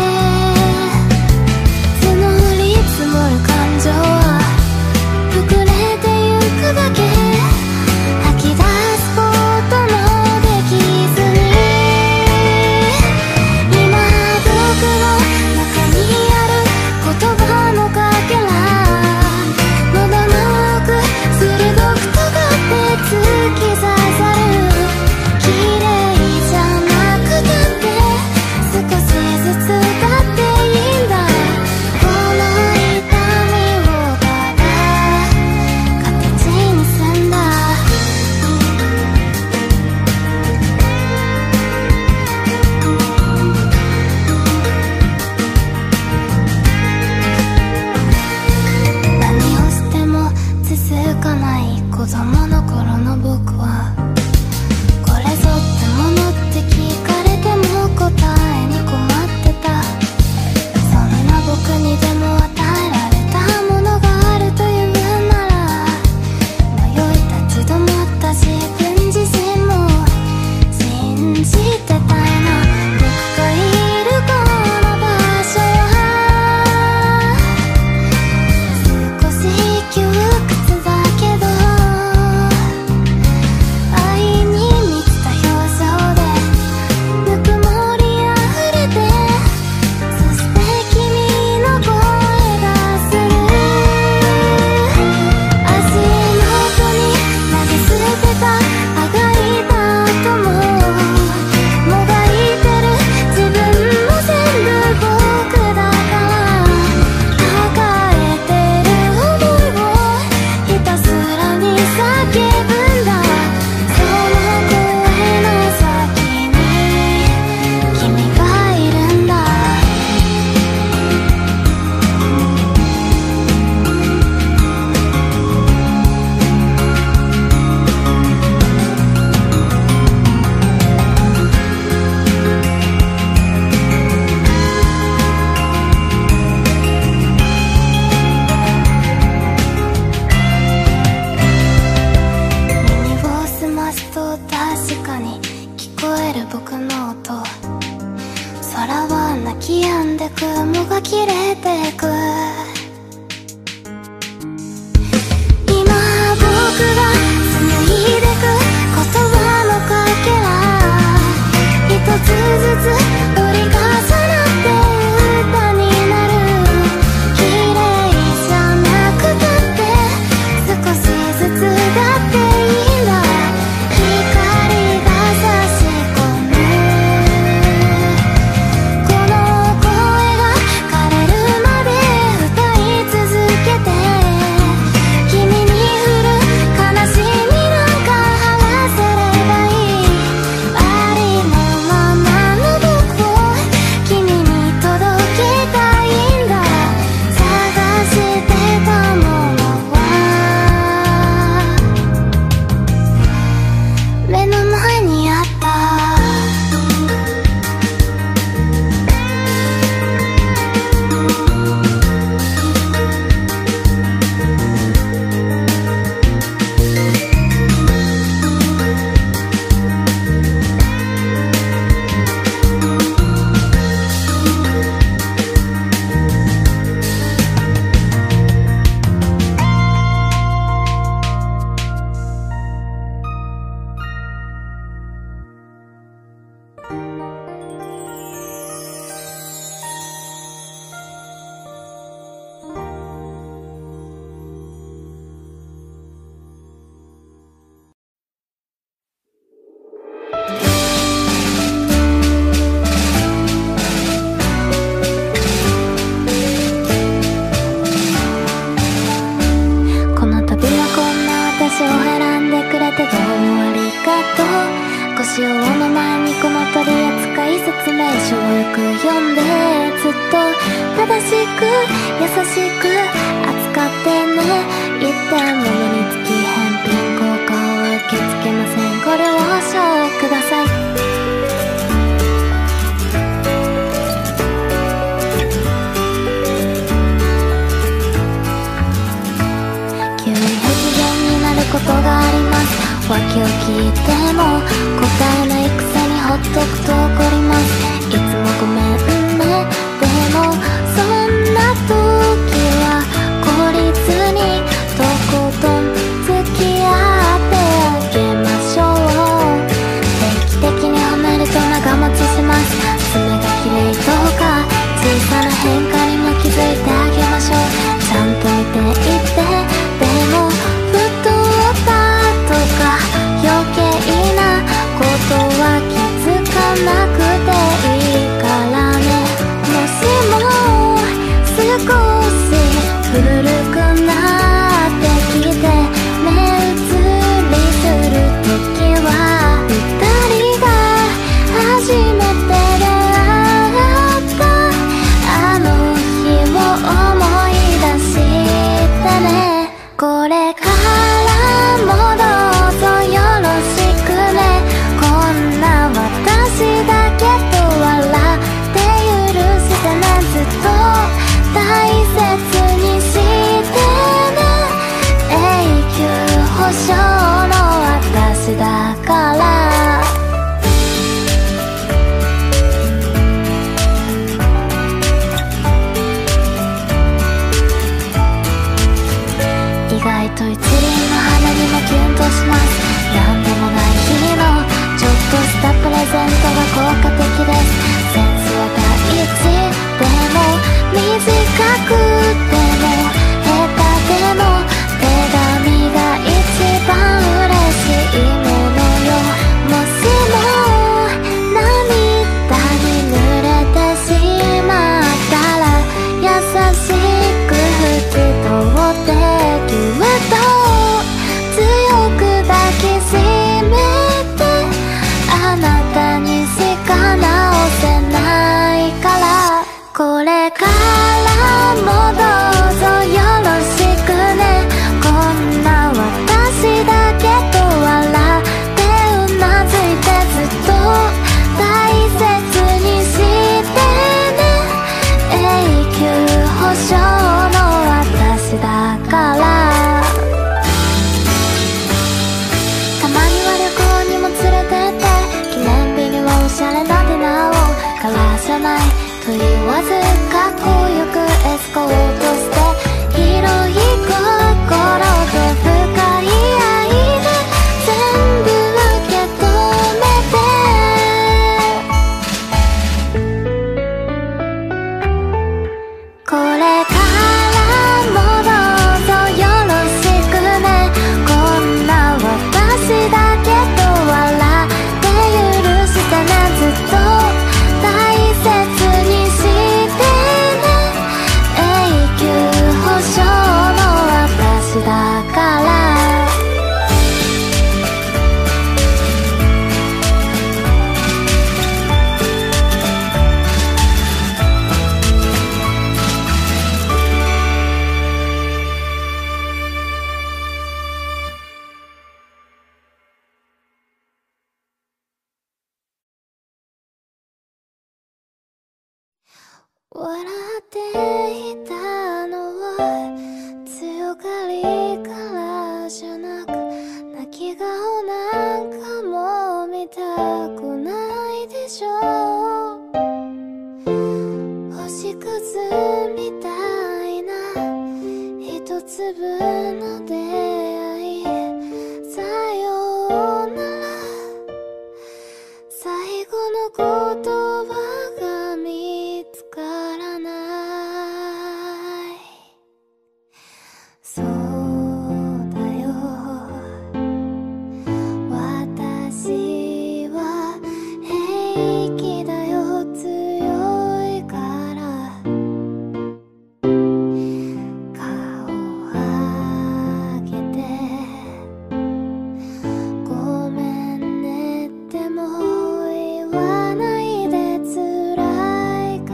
募り積もる感情は膨れてゆくだけ。吐き出すこともできずに、今僕の中にある言葉のかけら、喉の奥鋭く尖って突き刺さる。綺麗じゃなくたって少しずつだっていいんだ。この痛みをただ形にすんだ。何をしても続かない子供の頃の僕は、これぞってものって聞かれても答えに困ってた。そんな僕にでも与えられたものがあるというなら、迷い立ち止まった自分自身も信じてたいな。僕がいるこの場所は少し窮屈だけど、愛に満ちた表情でぬくもりあふれて、そして君の声がする。足元に投げ捨てたあがいた後ももがいてる自分も全部僕だから、抱えてる想いをひたすらに叫ぶんだ。その声の先に君がいるんだ。「 んでずっと正しく優しく扱ってね。言っても目につき返品効果を受け付けません。ご了承ください。急に不機嫌になることがあります。訳を聞いても答えないくせにほっとくと怒ります。いつもごめんね。でもそんな時は懲りずにとことん付き合ってあげましょう。定期的に褒めると長持ちします。爪が綺麗とか小さな変化にも気づいてあげましょう。ちゃんと見ていって。でも太ったとか余計なことは気づかなくていいからね。もしも少し古くなってきて目移りするときは二人が初めて出会ったあの日を思い出してね。これからもどうぞよろしくね。こんな私だけと笑って許してね。ずっと大切にしてね。永久保証の私だから。意外と一輪の花にもキュンとします。なんでもない日のちょっとしたプレゼントが効果的です。センスは第一でも短くても下手でも手紙が一番嬉しいものよ。もしも涙に濡れてしまったら優しく拭き取ってぎゅっと強く抱きしめて。あなたにしか直せないから。これからもどうぞよろしくね。こんな私だけと笑ってうなずいてずっと大切にしてね。永久保証の私だから。たまには旅行にも連れてって記念日にはおしゃれなディナーをカラーじゃないと言わずかっこよくエスコートして広い心と深い愛で全部受け止めて。これからもどうぞよろしくね。こんな私だけと笑って許してね。ずっと大切にしてね。永久保証の私だから。笑っていたのは強がりからじゃなく泣き顔なんかも見たくないでしょう。星屑みたいな一粒の出会い。さようなら最後の言葉が見つからない。そうだよ私は平気だよ強いから顔上げてごめんねっても言わないで辛い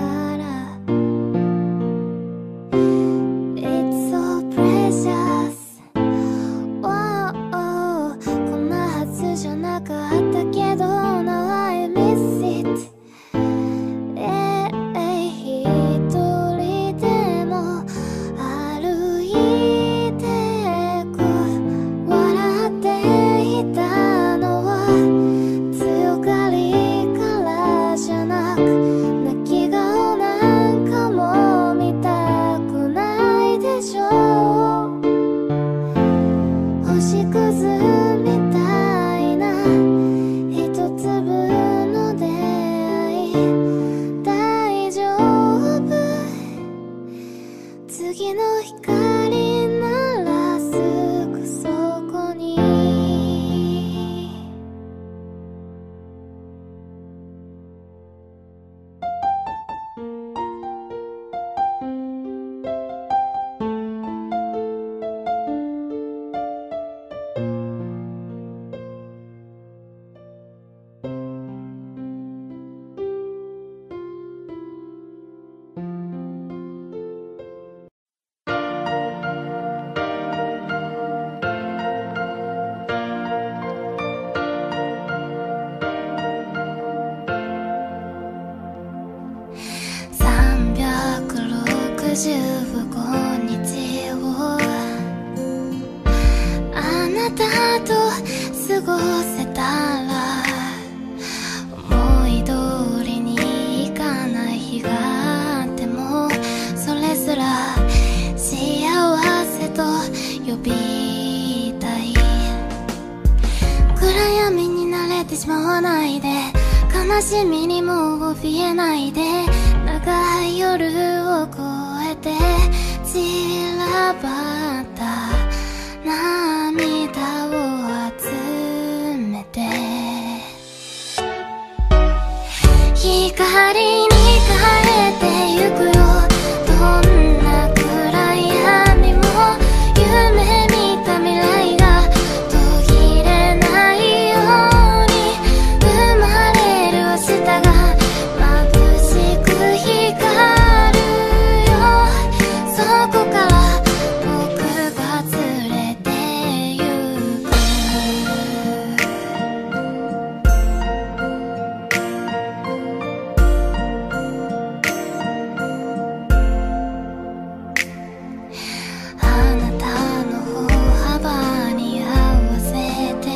じゅうごにちをあなたと過ごせたら思い通りにいかない日があってもそれすら幸せと呼びたい。暗闇に慣れてしまわないで悲しみにも怯えないで長い夜を越えて散らばった涙を集めて光に変えてゆくよ。どんな暗闇も夢見た未来が途切れないように生まれる明日が眩しく光るよ。そこから僕が連れてゆく。あなたの歩幅に合わせて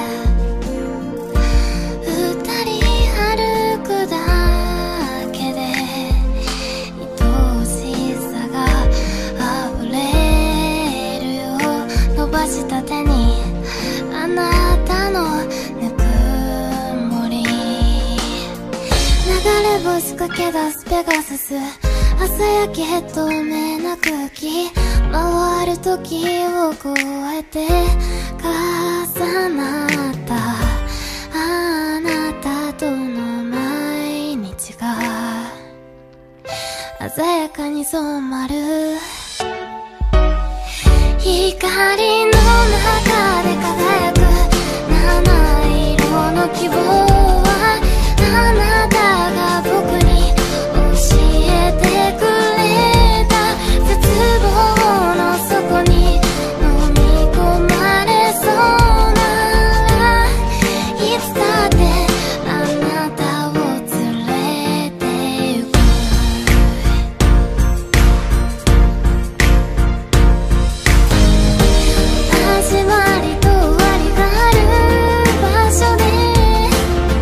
二人歩くだけで愛しさが溢れるよ。伸ばした手にあなたのぬくもり流れ星駆け出すペガサス朝焼け透明な空気回る時を越えて重なったあなたとの毎日が鮮やかに染まる。光の中で輝く七色の希望はあなたが僕に教えてくれた絶望の底に飲み込まれそうならいつだってあなたを連れてゆく。始まりと終わりがある場所で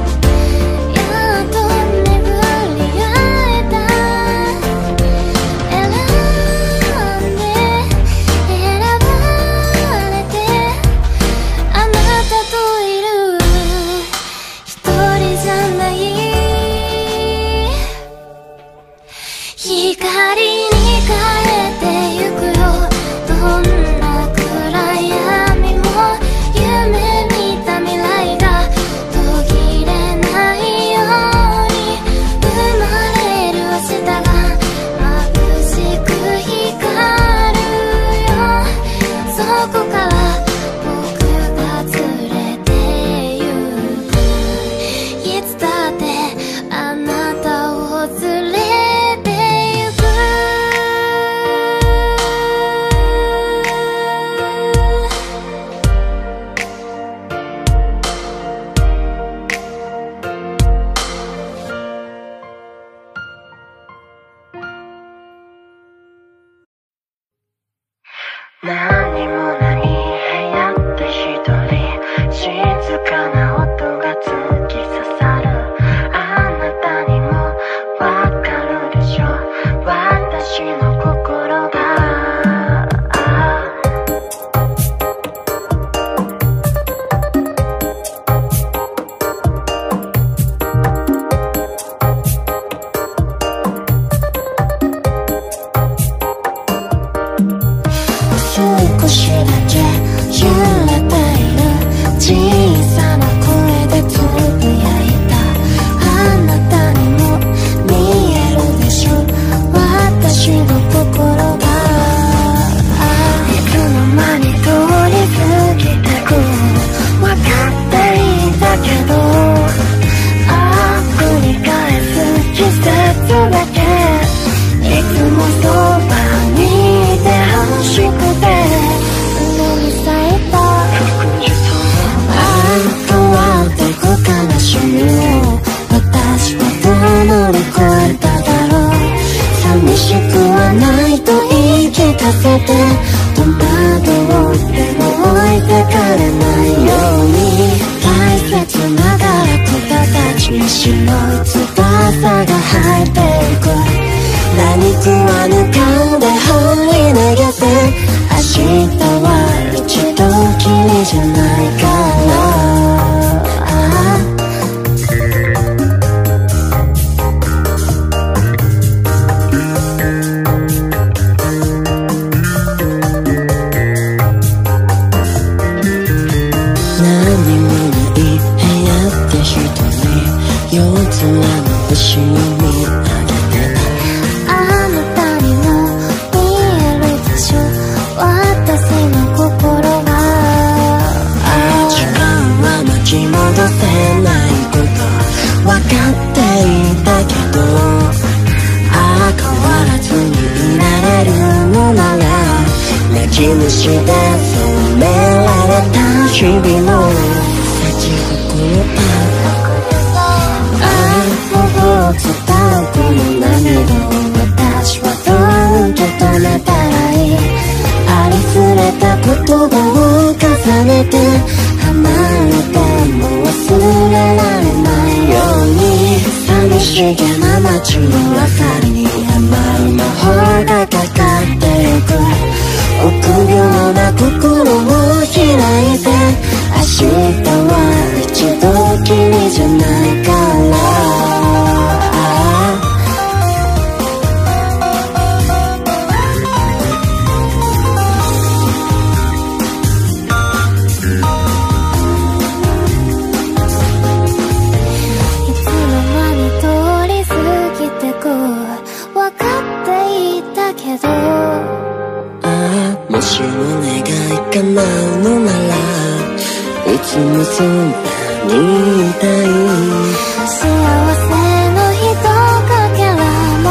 せて戸惑っても置いてかれないように大切ながら子形に白い翼が生えていく何食わぬ顔で放り投げて明日は一度きりじゃないから星を見上げてあなたにも見えるでしょ私の心が時間は巻き戻せないこと分かっていたけどああ変わらずにいられるのなら泣き虫で染められた日々の咲き誇った伝うこの涙を私はどう受け止めたらいいありふれた言葉を重ねて離れても忘れられないように寂しげな街の明かりに甘い魔法がかかってゆく臆病な心を開いて明日は一度きりじゃないからもしも願い叶うのならいつもそんなにいたい幸せのひとかけらも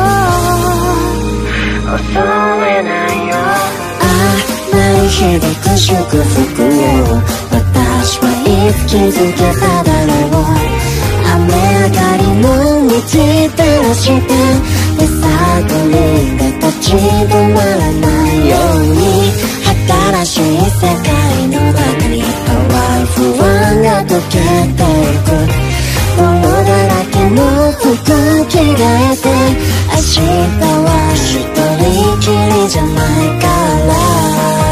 恐れないよああない日々く祝福を私はいつ気づけただろう雨上がりの道照らして手探りで立ち止まらないように新しい世界の中に淡い不安が溶けていく泥だらけの服着替えて明日は一人きりじゃないから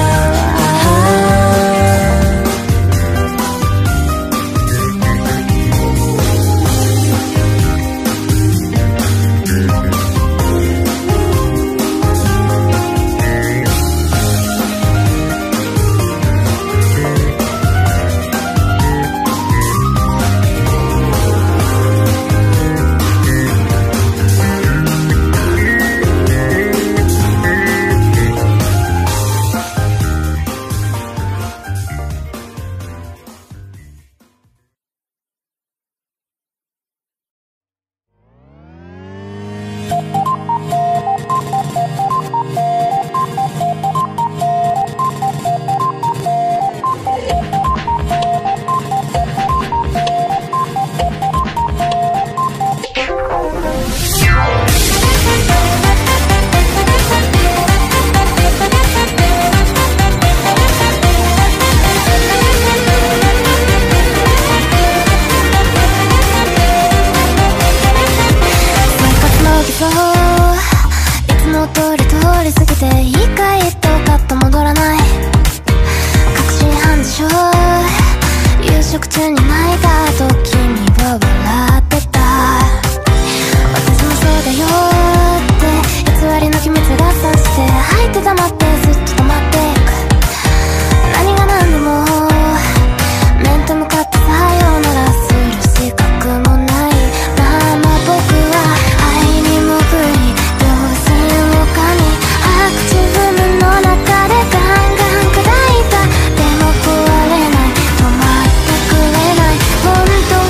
本当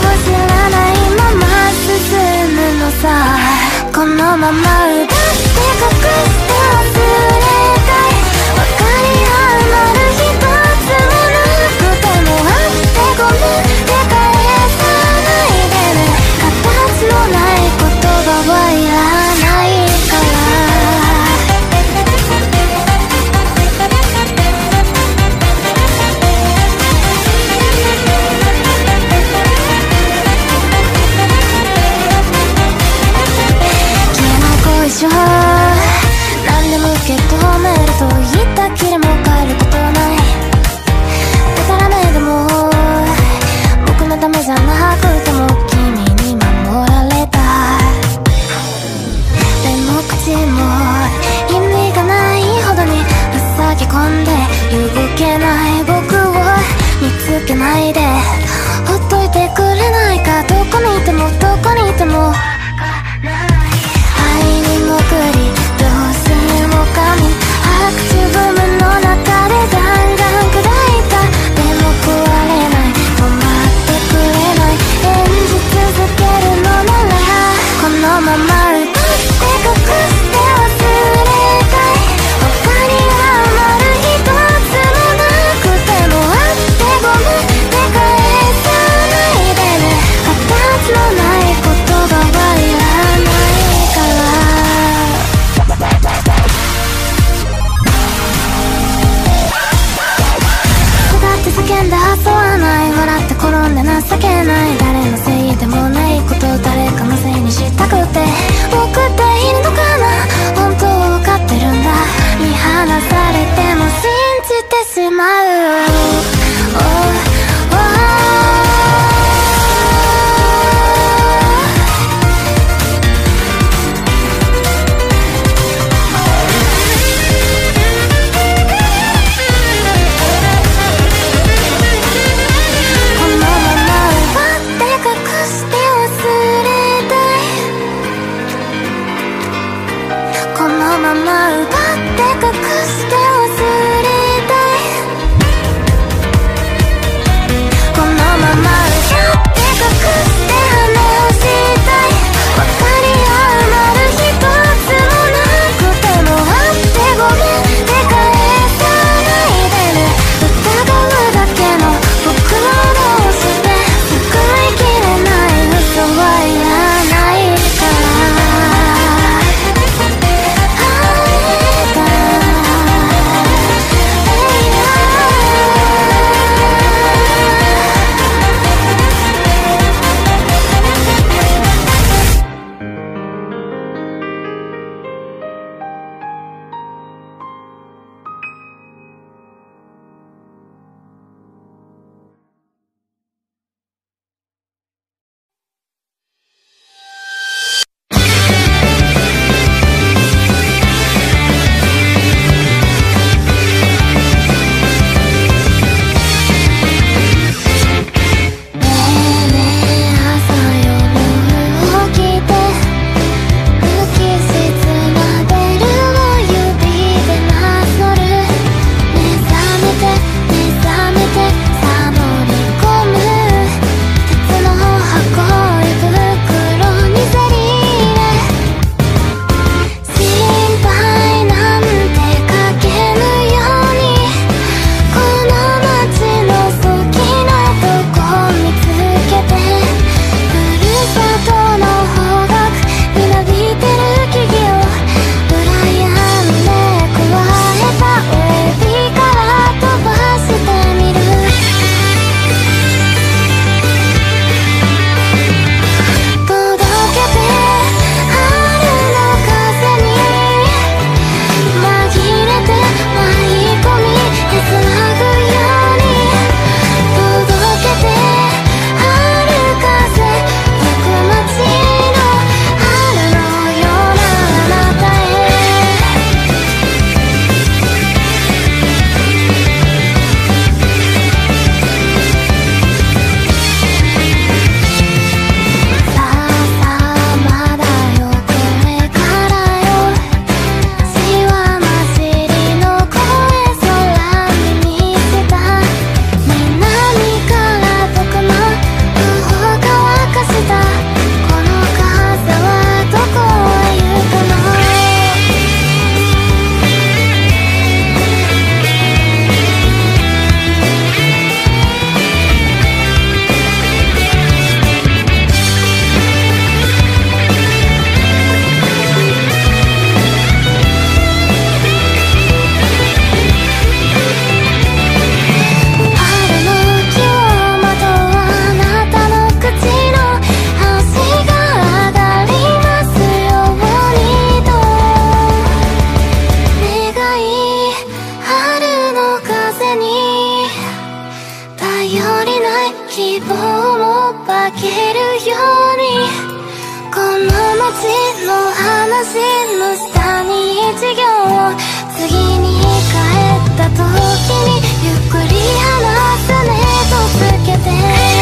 望も化けるようにこの街の話の下に一行次に帰った時にゆっくり話すねとつけて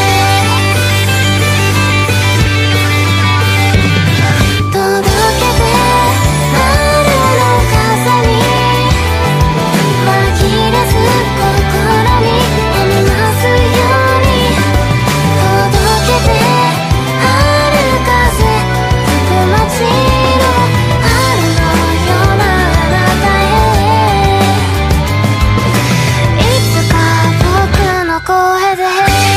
届けて春の風に紛れず心に飲みますように届けて春風吹く街の春のようなあなたへいつか僕の声で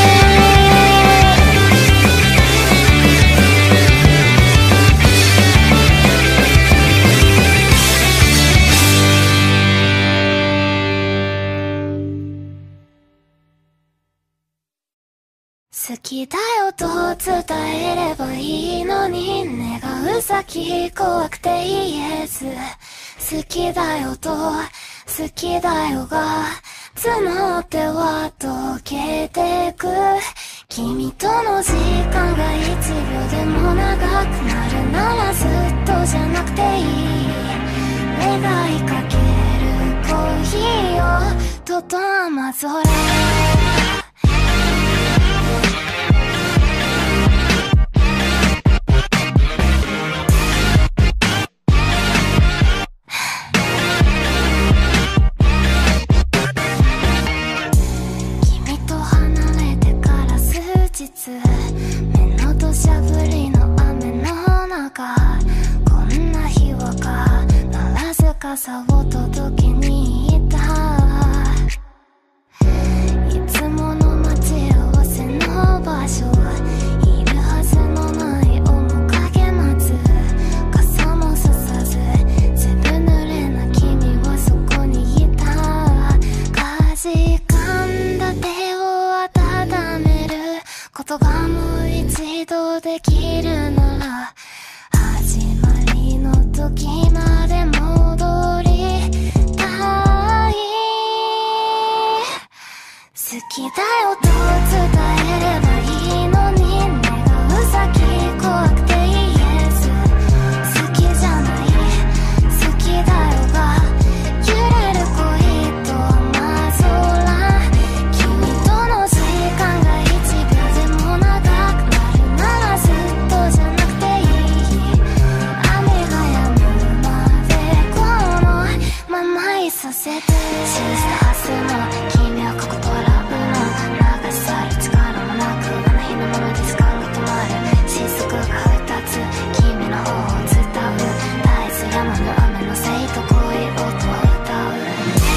好きだよと伝えればいいのに願う先怖くて言えず好きだよと好きだよが募っては溶けてく君との時間が一秒でも長くなるならずっとじゃなくていい願いかけるコーヒーをとと甘空目の土砂降りの雨の中こんな日は必ず傘を届けに行ったいつもの待ち合わせの場所いるはずのない面影待つ傘もささずずぶ濡れな君はそこにいたかじかんだ手を温めることがもう一度できるなら始まりの時まで戻りたい好きだよと伝えればいいのに願う先怖くて言えず好きじゃない好きだよが揺れる恋と雨空君との時間が一秒でも長くなるならずっとじゃなくていい雨が止むまでこのままいさせて信じたはずの君はここら流し去る力もなくあの日のままで時間が止まる雫が二つ君の方を伝う絶えずやまぬ雨のせいと恋音を歌う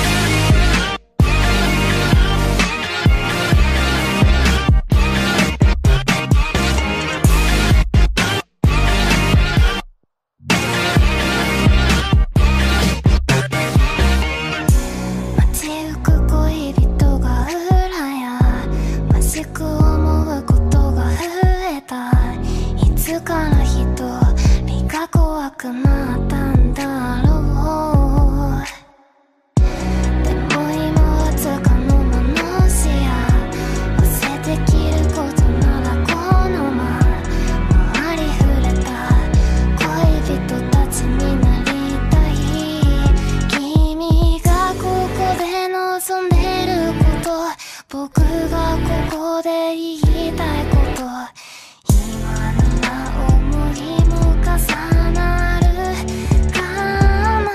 街行く恋人が羨ましく思うことが増えたいつから一人が怖くなったんだろうでも今はつかの間の視野寄せてきることならこのままり触れた恋人たちになりたい君がここで望んでること僕がここで言いたいこと今なら思いも重なるかな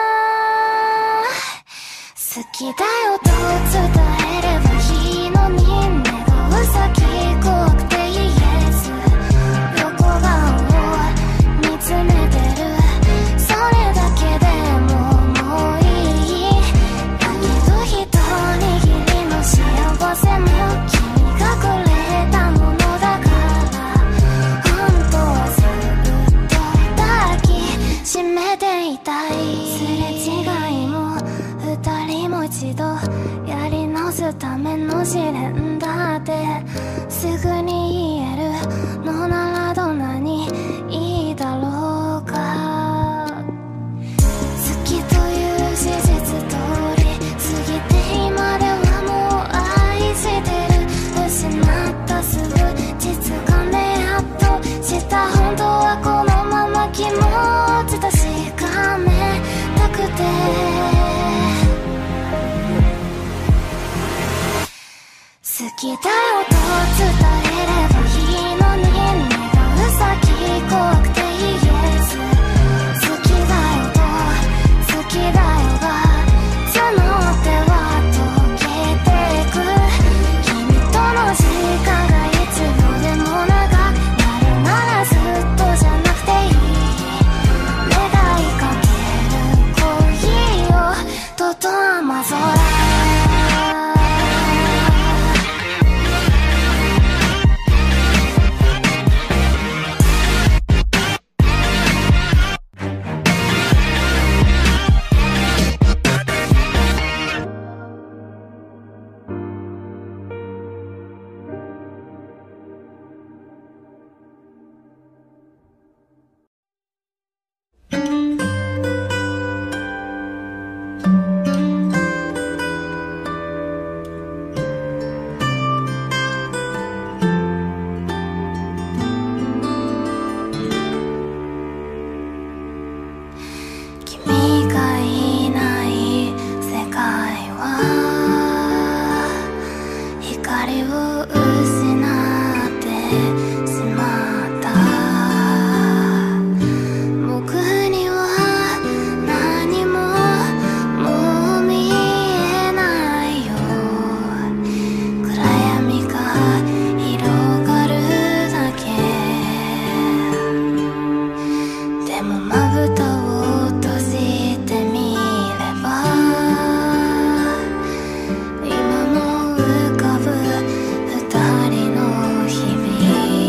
好きだよと伝えればいいのに願う先怖くて言えず横顔を見つめてるそれだけでももういいだけど一握りの幸せも君がくれたものだから本当はずっと抱きしめていたいすれ違いも二人も一度やり直すための試練だってすぐに言えるのならどんなにいいだろうか好きという事実通り過ぎて今ではもう愛してる失っただよと伝えればいいのに、願う先怖くて言えず、好きだよと好きだよが募っては溶けてく、君との時間がいつのでも長くなるならずっとじゃなくていい、願いかける恋をとと雨空。君がいない世界は光を失ってしまった、僕には何ももう見えないよ、暗闇が広がるだけ、でもまぶたを閉じてみれば今も浮かぶ二人の日々。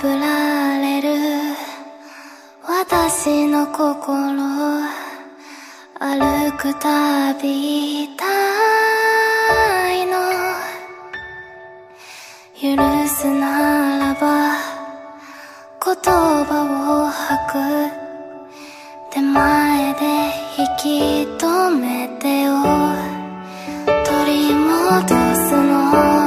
ぶられる私の心、歩くたびたいの、許すならば言葉を吐く、手前で引き止めてよ、取り戻すの。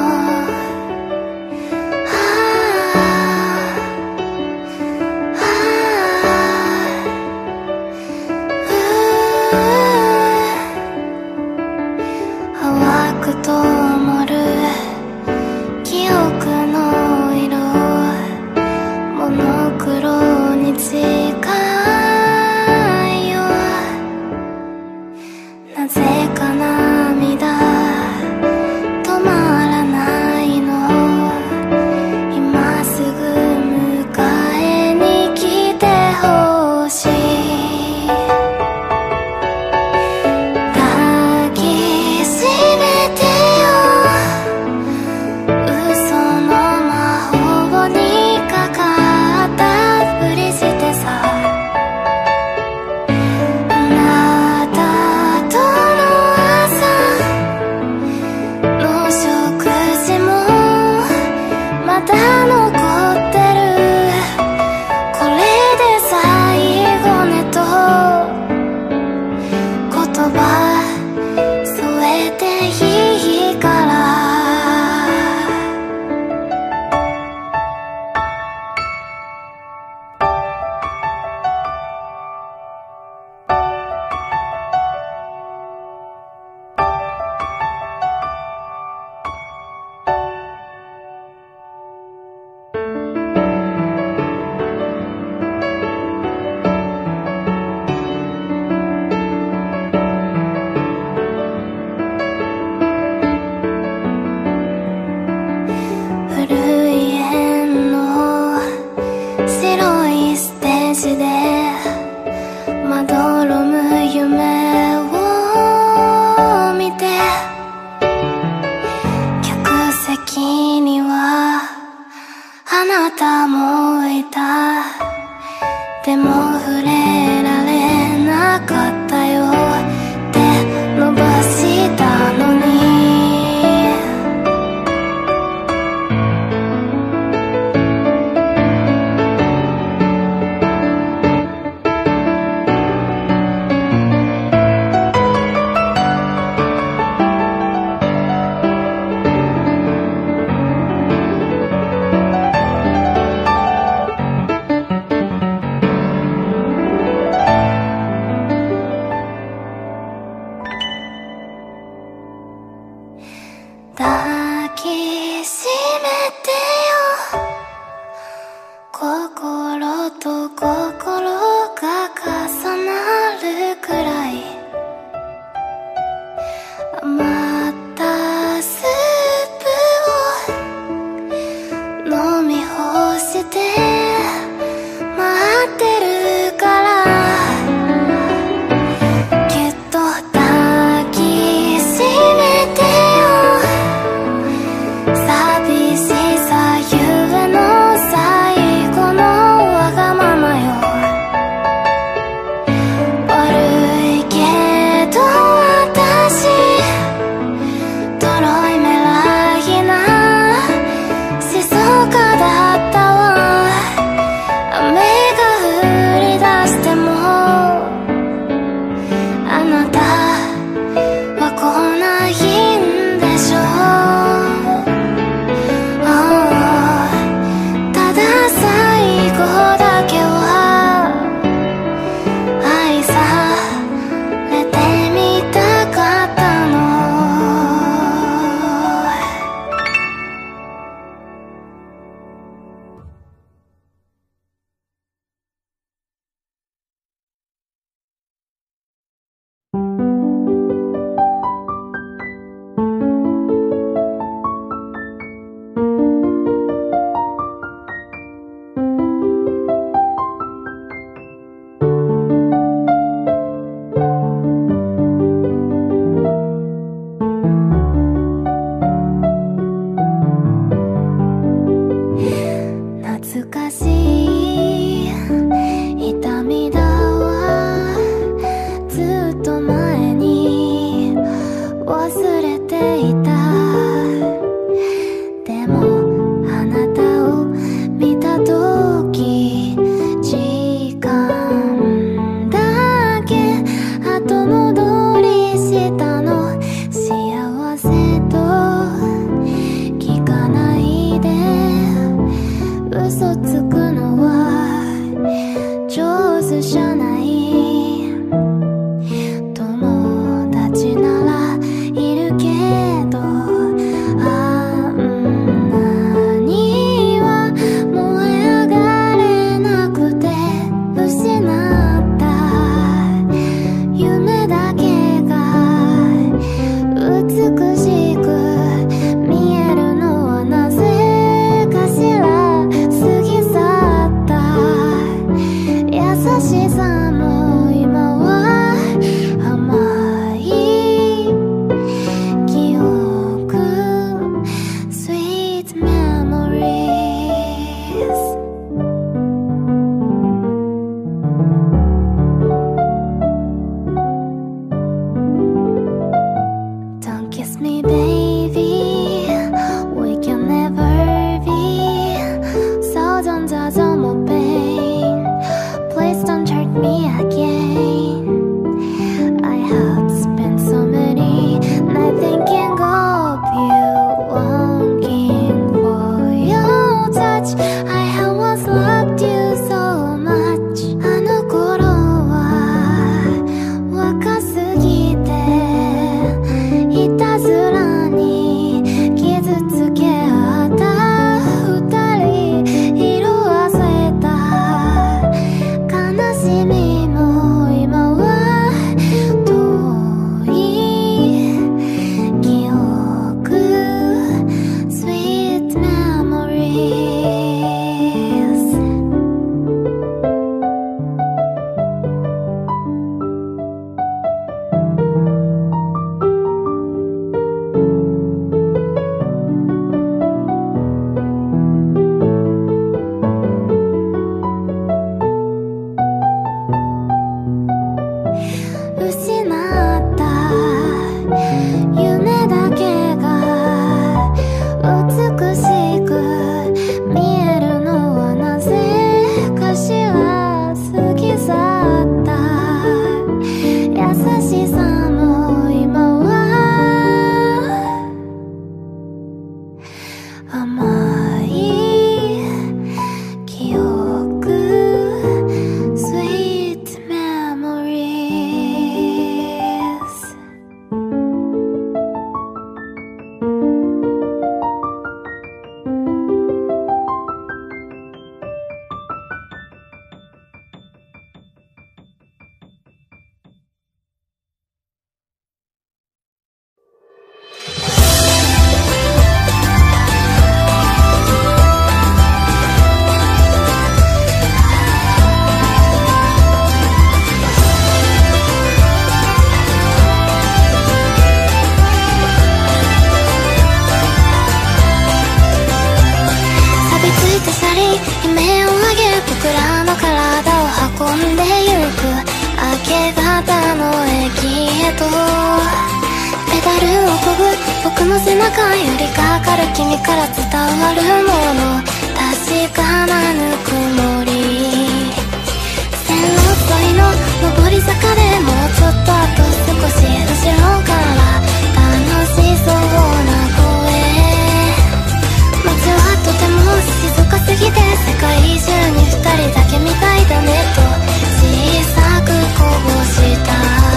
僕らの体を運んでゆく明け方の駅へとペダルをこぐ僕の背中よりかかる君から伝わるもの確かなぬくもり線路沿いの上り坂でもうちょっとあと少し後ろから楽しそうな声街はとても静かすぎて世界中に二人だけみたいだねと小さくこぼした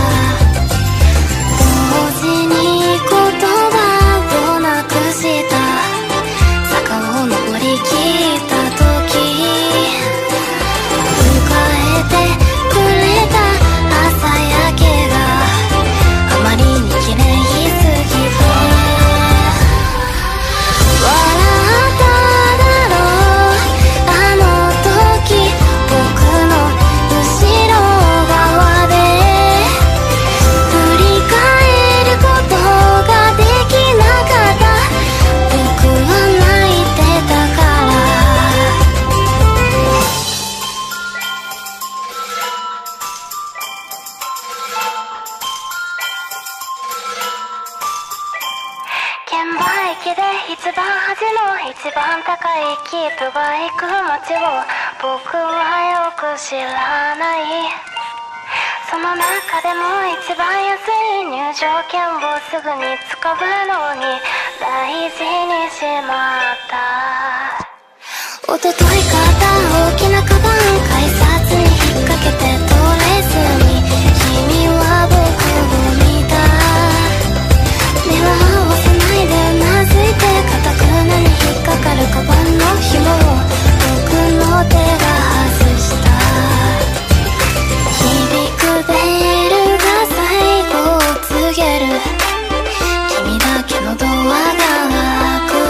同時に言葉をなくした坂を登りきった時迎えてくれた朝焼けがあまりに綺麗すぎて笑っただろうあの時僕の後ろ側で振り返ることができなかった僕は泣いてたから券売機で一番端の一番高い切符が行く街を僕はよく知らないその中でも一番安い入場券をすぐに使うのに大事にしまったおととい買った大きなカバン改札に引っ掛けて通れずに君は僕を見た目は合わせないでうなずいて固くなに引っかかるカバンの紐を僕の手が外した響くベールが最後を告げる君だけのドアが開く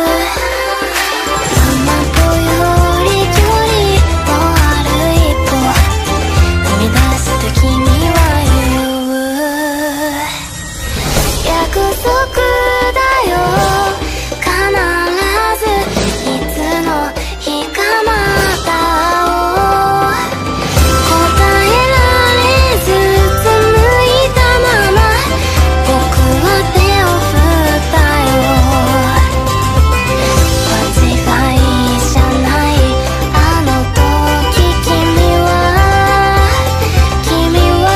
ママより距離をある一歩踏み出して君は言う約束だよ必ずいつの日かまた会おう答えられずつむいたまま僕は手を振ったよ間違いじゃないあの時君は君は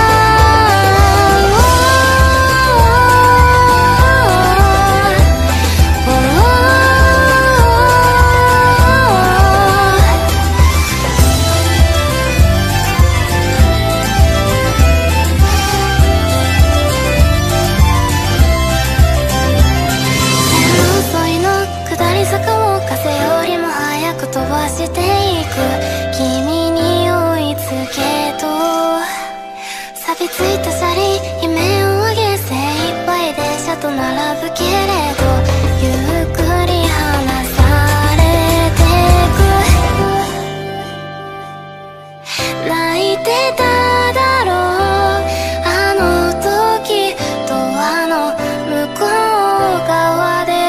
線路沿いの下り坂を風よりも早く飛ばしていく君に追いつけと錆びついた車輪悲鳴を上げ精一杯電車と並ぶけれどゆっくり離されてく泣いてただろうあの時ドアの向こう側で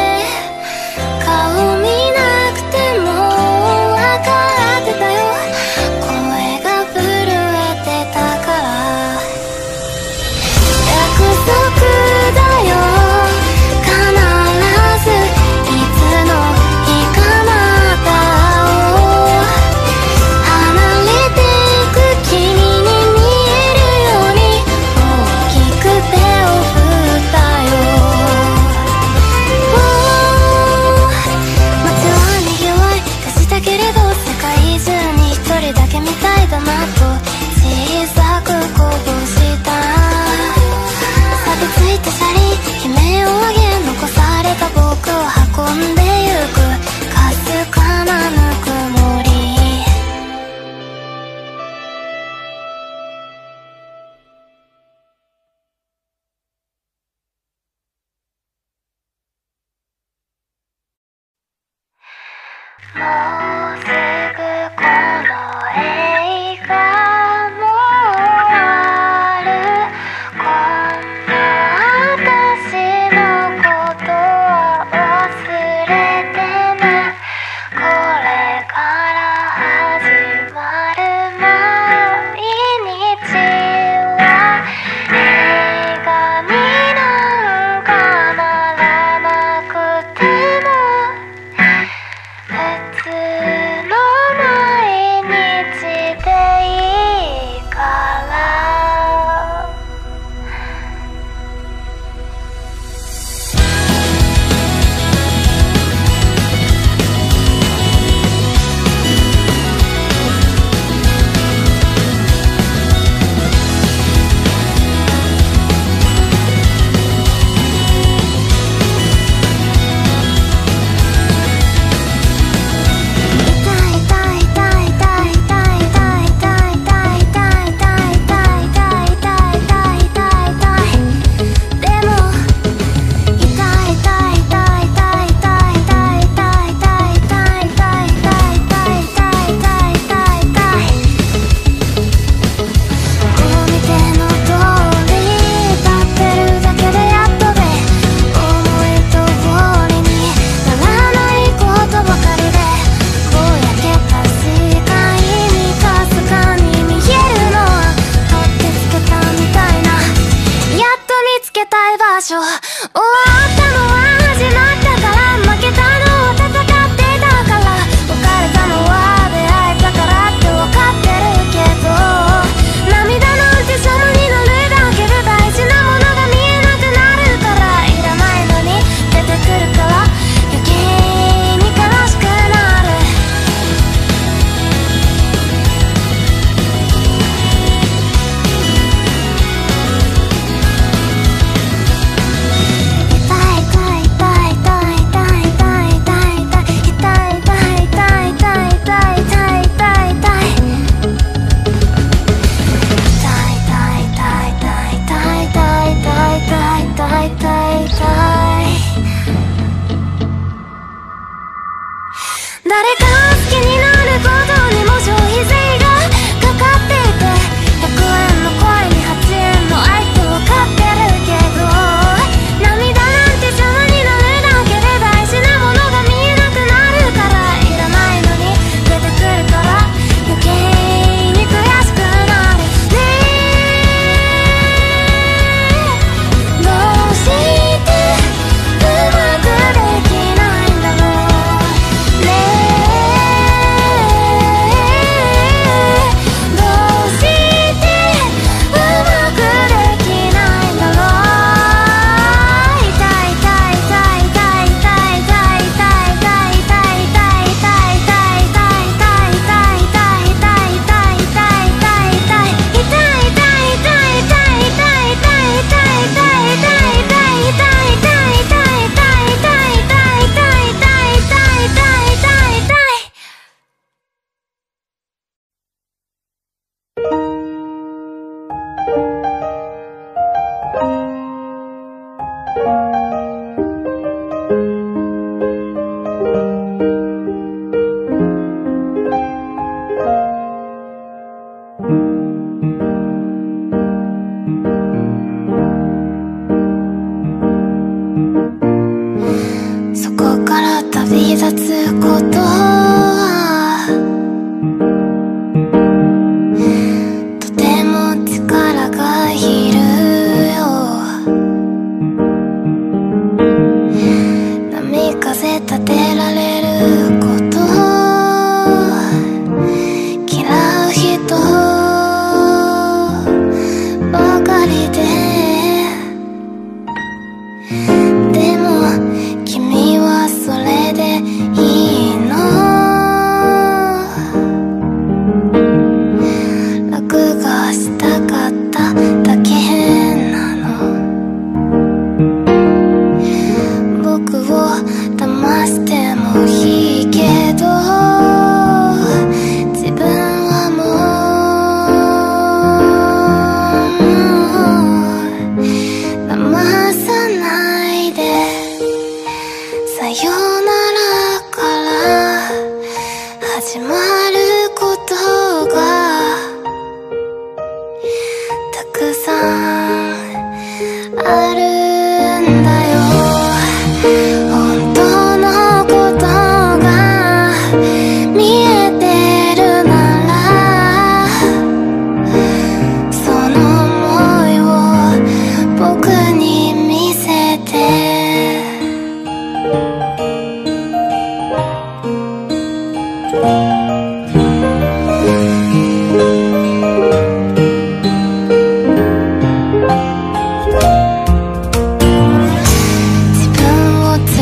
顔見なくても分かってたよ声が震えてたから約束だよ必ずいつの日かまた会おう離れてく君に見えるように大きく手を振ったよ街はにぎわい出したけれど世界中に一人だけみたいだなと小さくこぼした錆びついた車輪悲鳴を上げ残された僕を運んでゆくかすかなぬくもりもうすぐこの映画も終わるこんな私のことは忘れてねこれから立つことはとても力がいるよ。波風立てられること嫌う人ばかりで、でも君はそれでいいの。楽がしたかっただけなの。僕を騙してもいいけど自分はもう騙さないで。さよならから始まることがたくさんあるんだよ。本当のことが見えてるならその想いを僕に見せて。自分を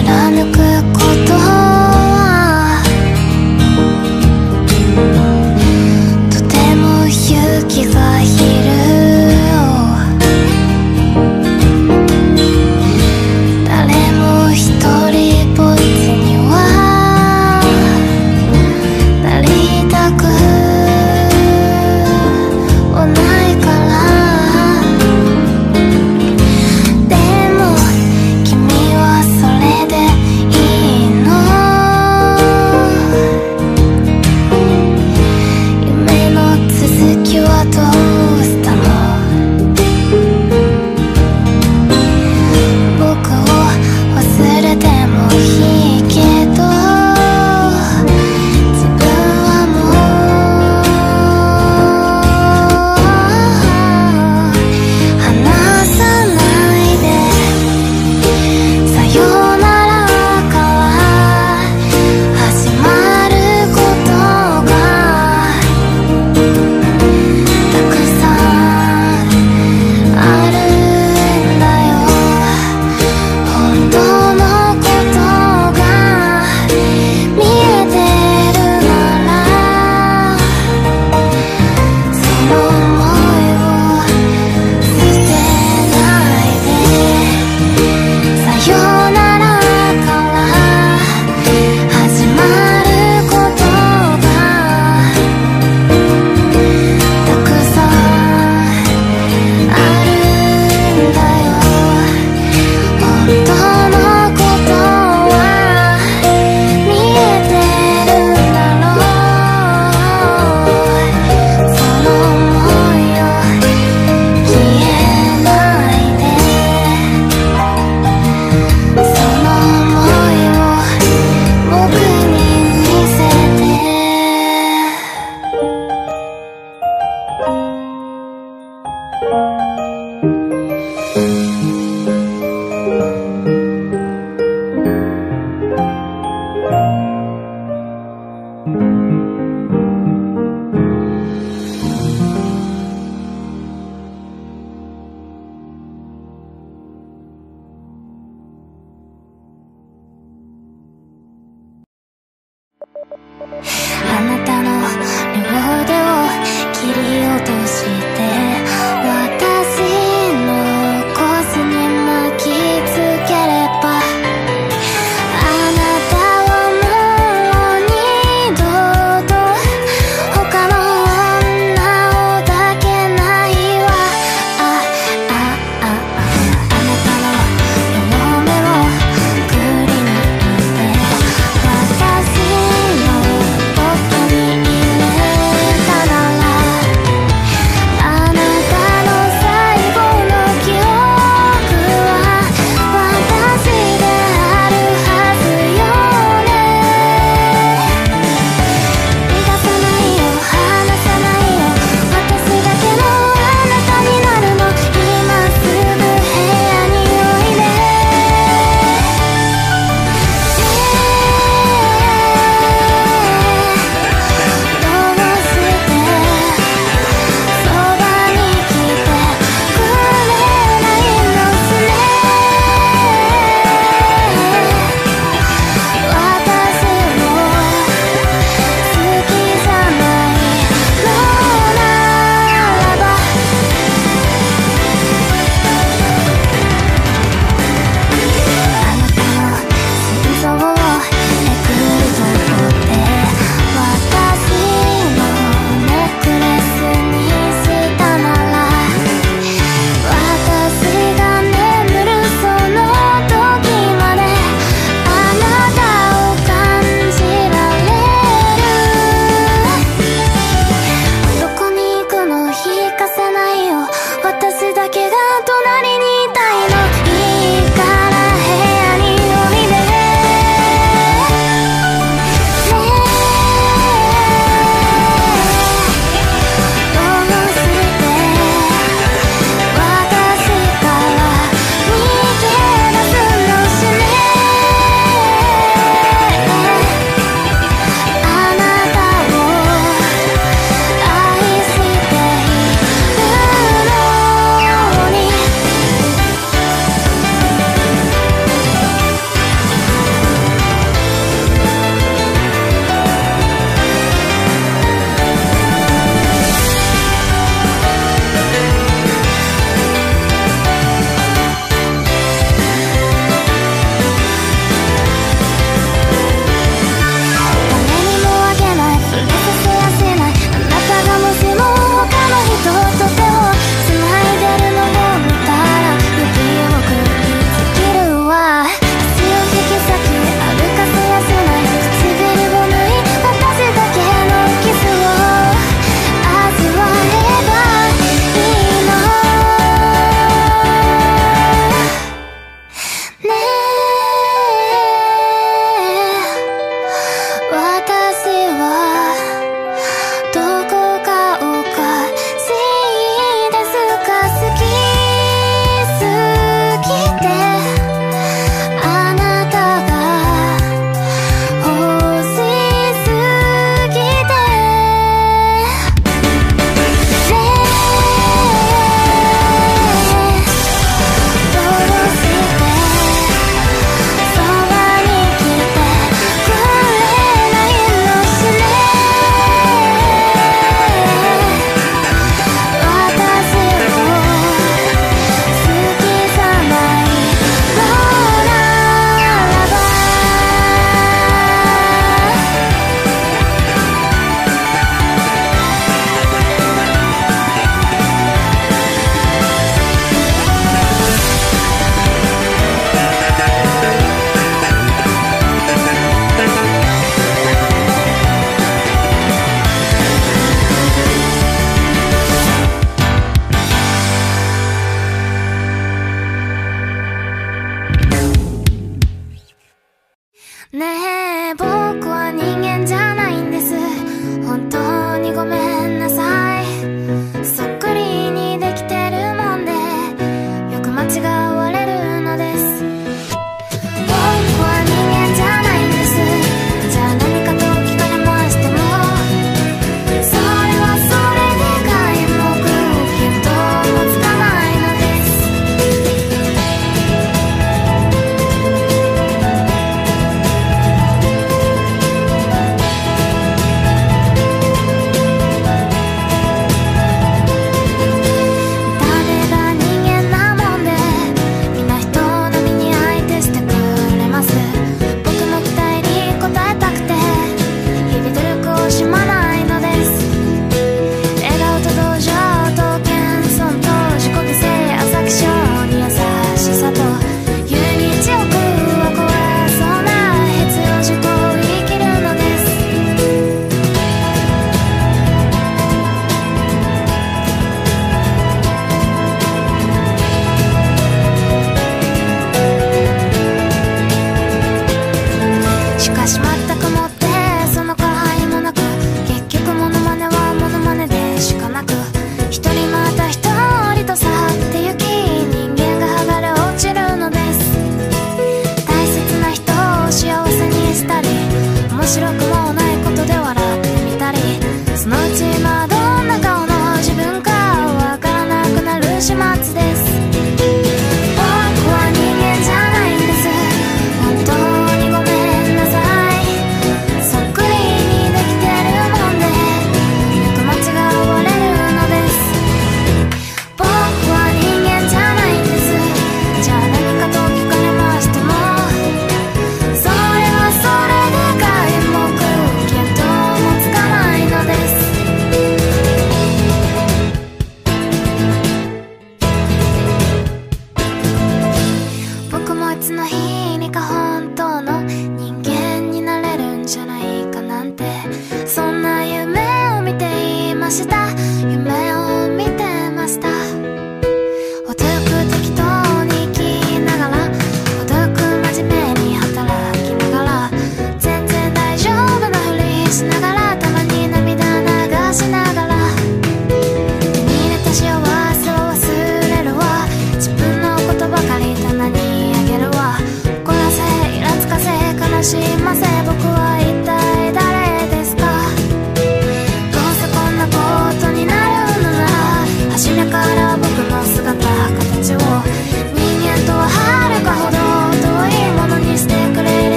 ねえ僕は人間じゃないんです、本当にごめんなさい。そっくりにできてるもんでよく間違われるのです。僕は人間じゃないんです。じゃあ何かと聞かれましてもそれはそれで皆目見当もつかないのです。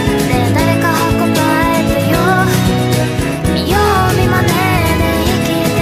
見よう見まねで生きて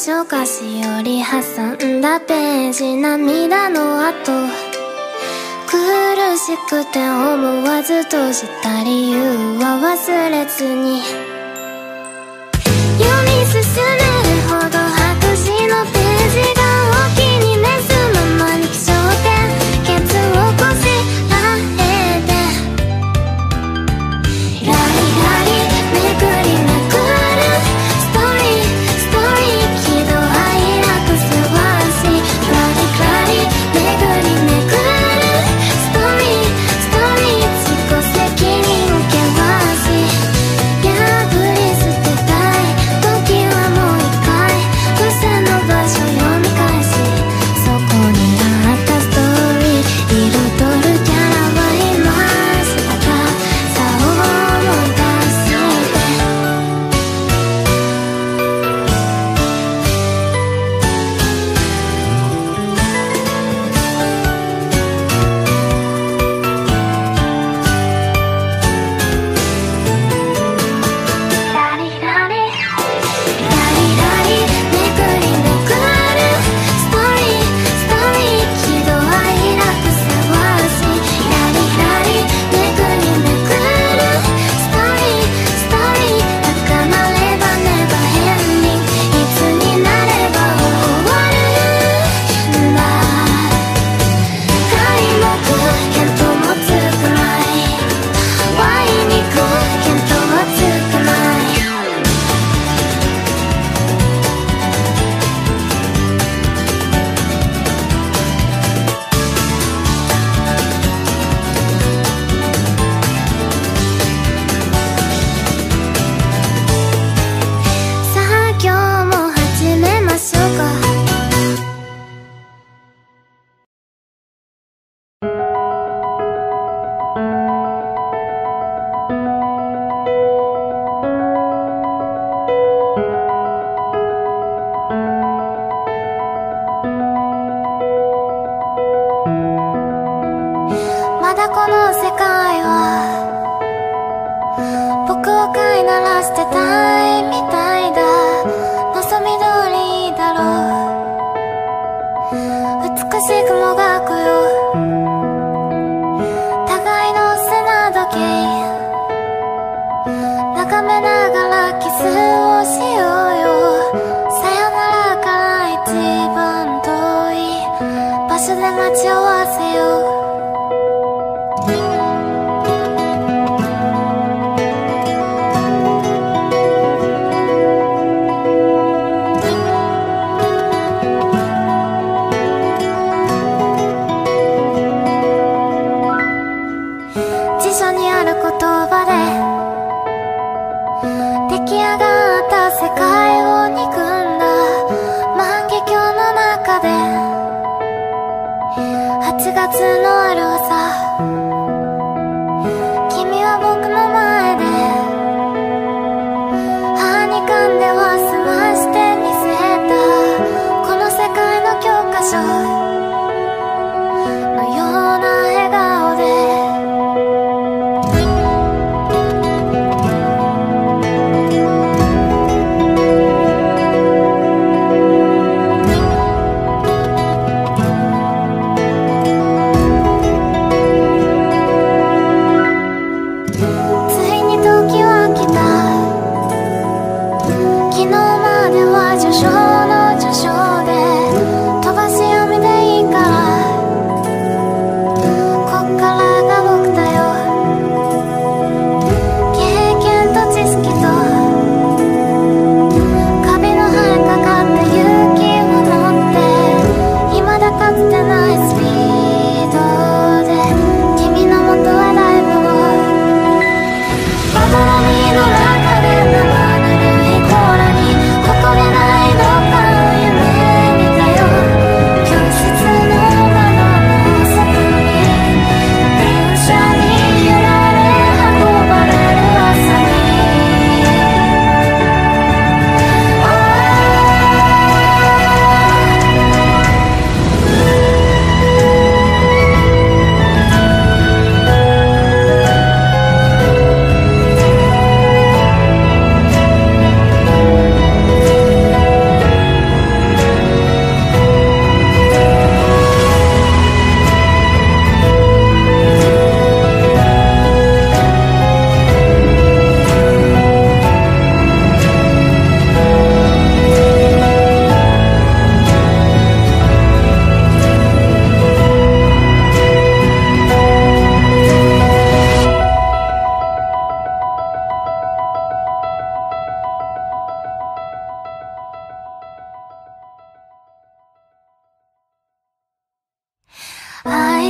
しょうかしおり挟んだページ涙の跡苦しくて思わず閉じた理由は忘れずに読み進めるほど白紙のページがお気に召すままに気象点ケツをこしらえてラリラリめくりめくるストーリーストーリー喜怒哀楽せわしラリラリめくりめくるストーリーストーリー自己責任険し破り捨てたい時はもう一回伏線の場所読み返しそこにあったストーリー彩るキャラは今姿さを思い出してラリラリラリラリめくりめくるストーリーストーリー喜怒哀楽せわしラリラリめくりめくるストーリーストーリー高まればねば変にいつになれば終わるんだ開幕見当もつくないワイにく見当はつくないさあ今日も始めましょうかまだこの世界は僕を飼いならしてたいみたいだ望み通りだろう美しい雲が来よ互いの砂時計眺めながらキスをしようよさよならから一番遠い場所で待ち合わせよう辞書にある言葉で出来上がった世界を憎んだ万華鏡の中ではちがつのある朝君は僕の前で歯に噛んでは済ましてみせたこの世界の教科書のような笑顔で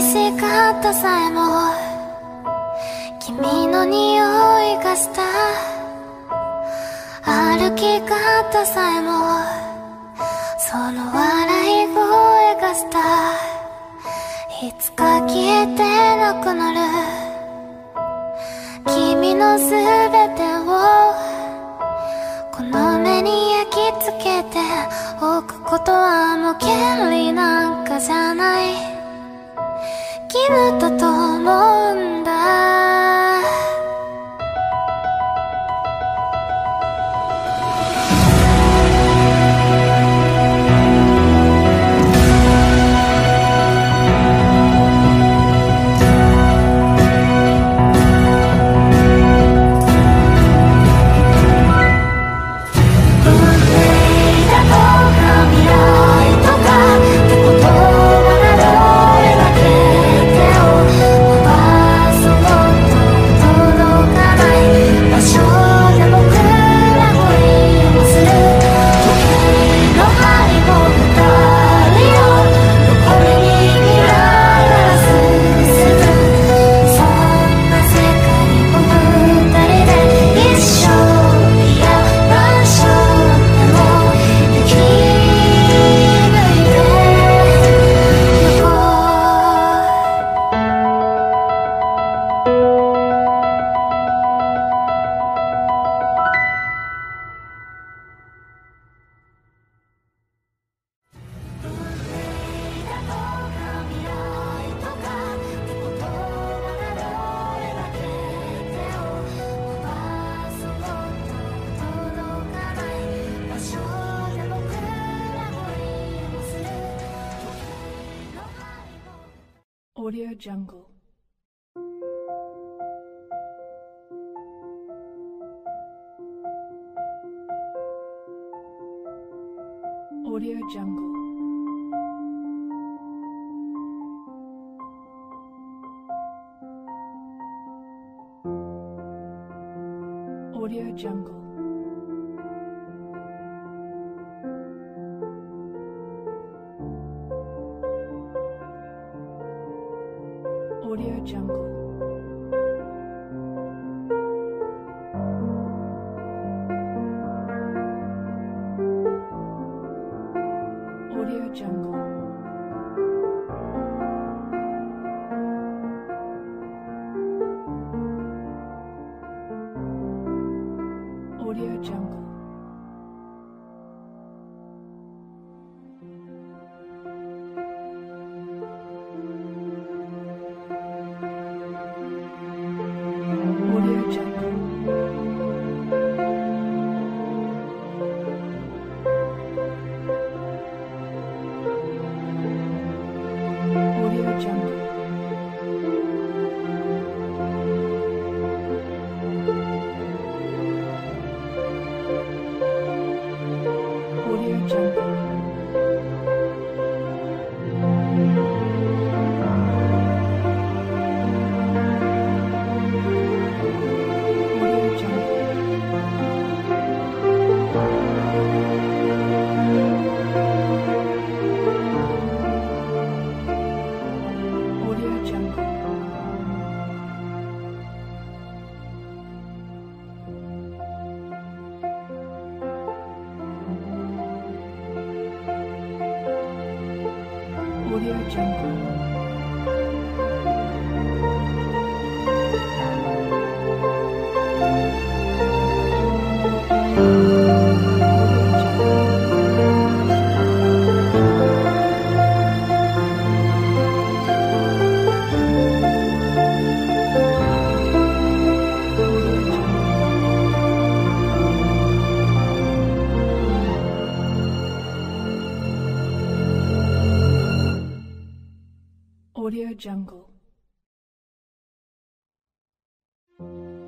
しかったさえも君の匂いがした、歩き方さえもその笑い声がした、いつか消えてなくなる君のすべてをこの目に焼き付けておくことはもう権利なんかじゃない、義務だと思うんだ。 Audio Jungle. Audio Jungle. Audio Jungle. Audio Jungle. Audio Jungle. Audio Jungle. Audio Jungle. Audio Jungle.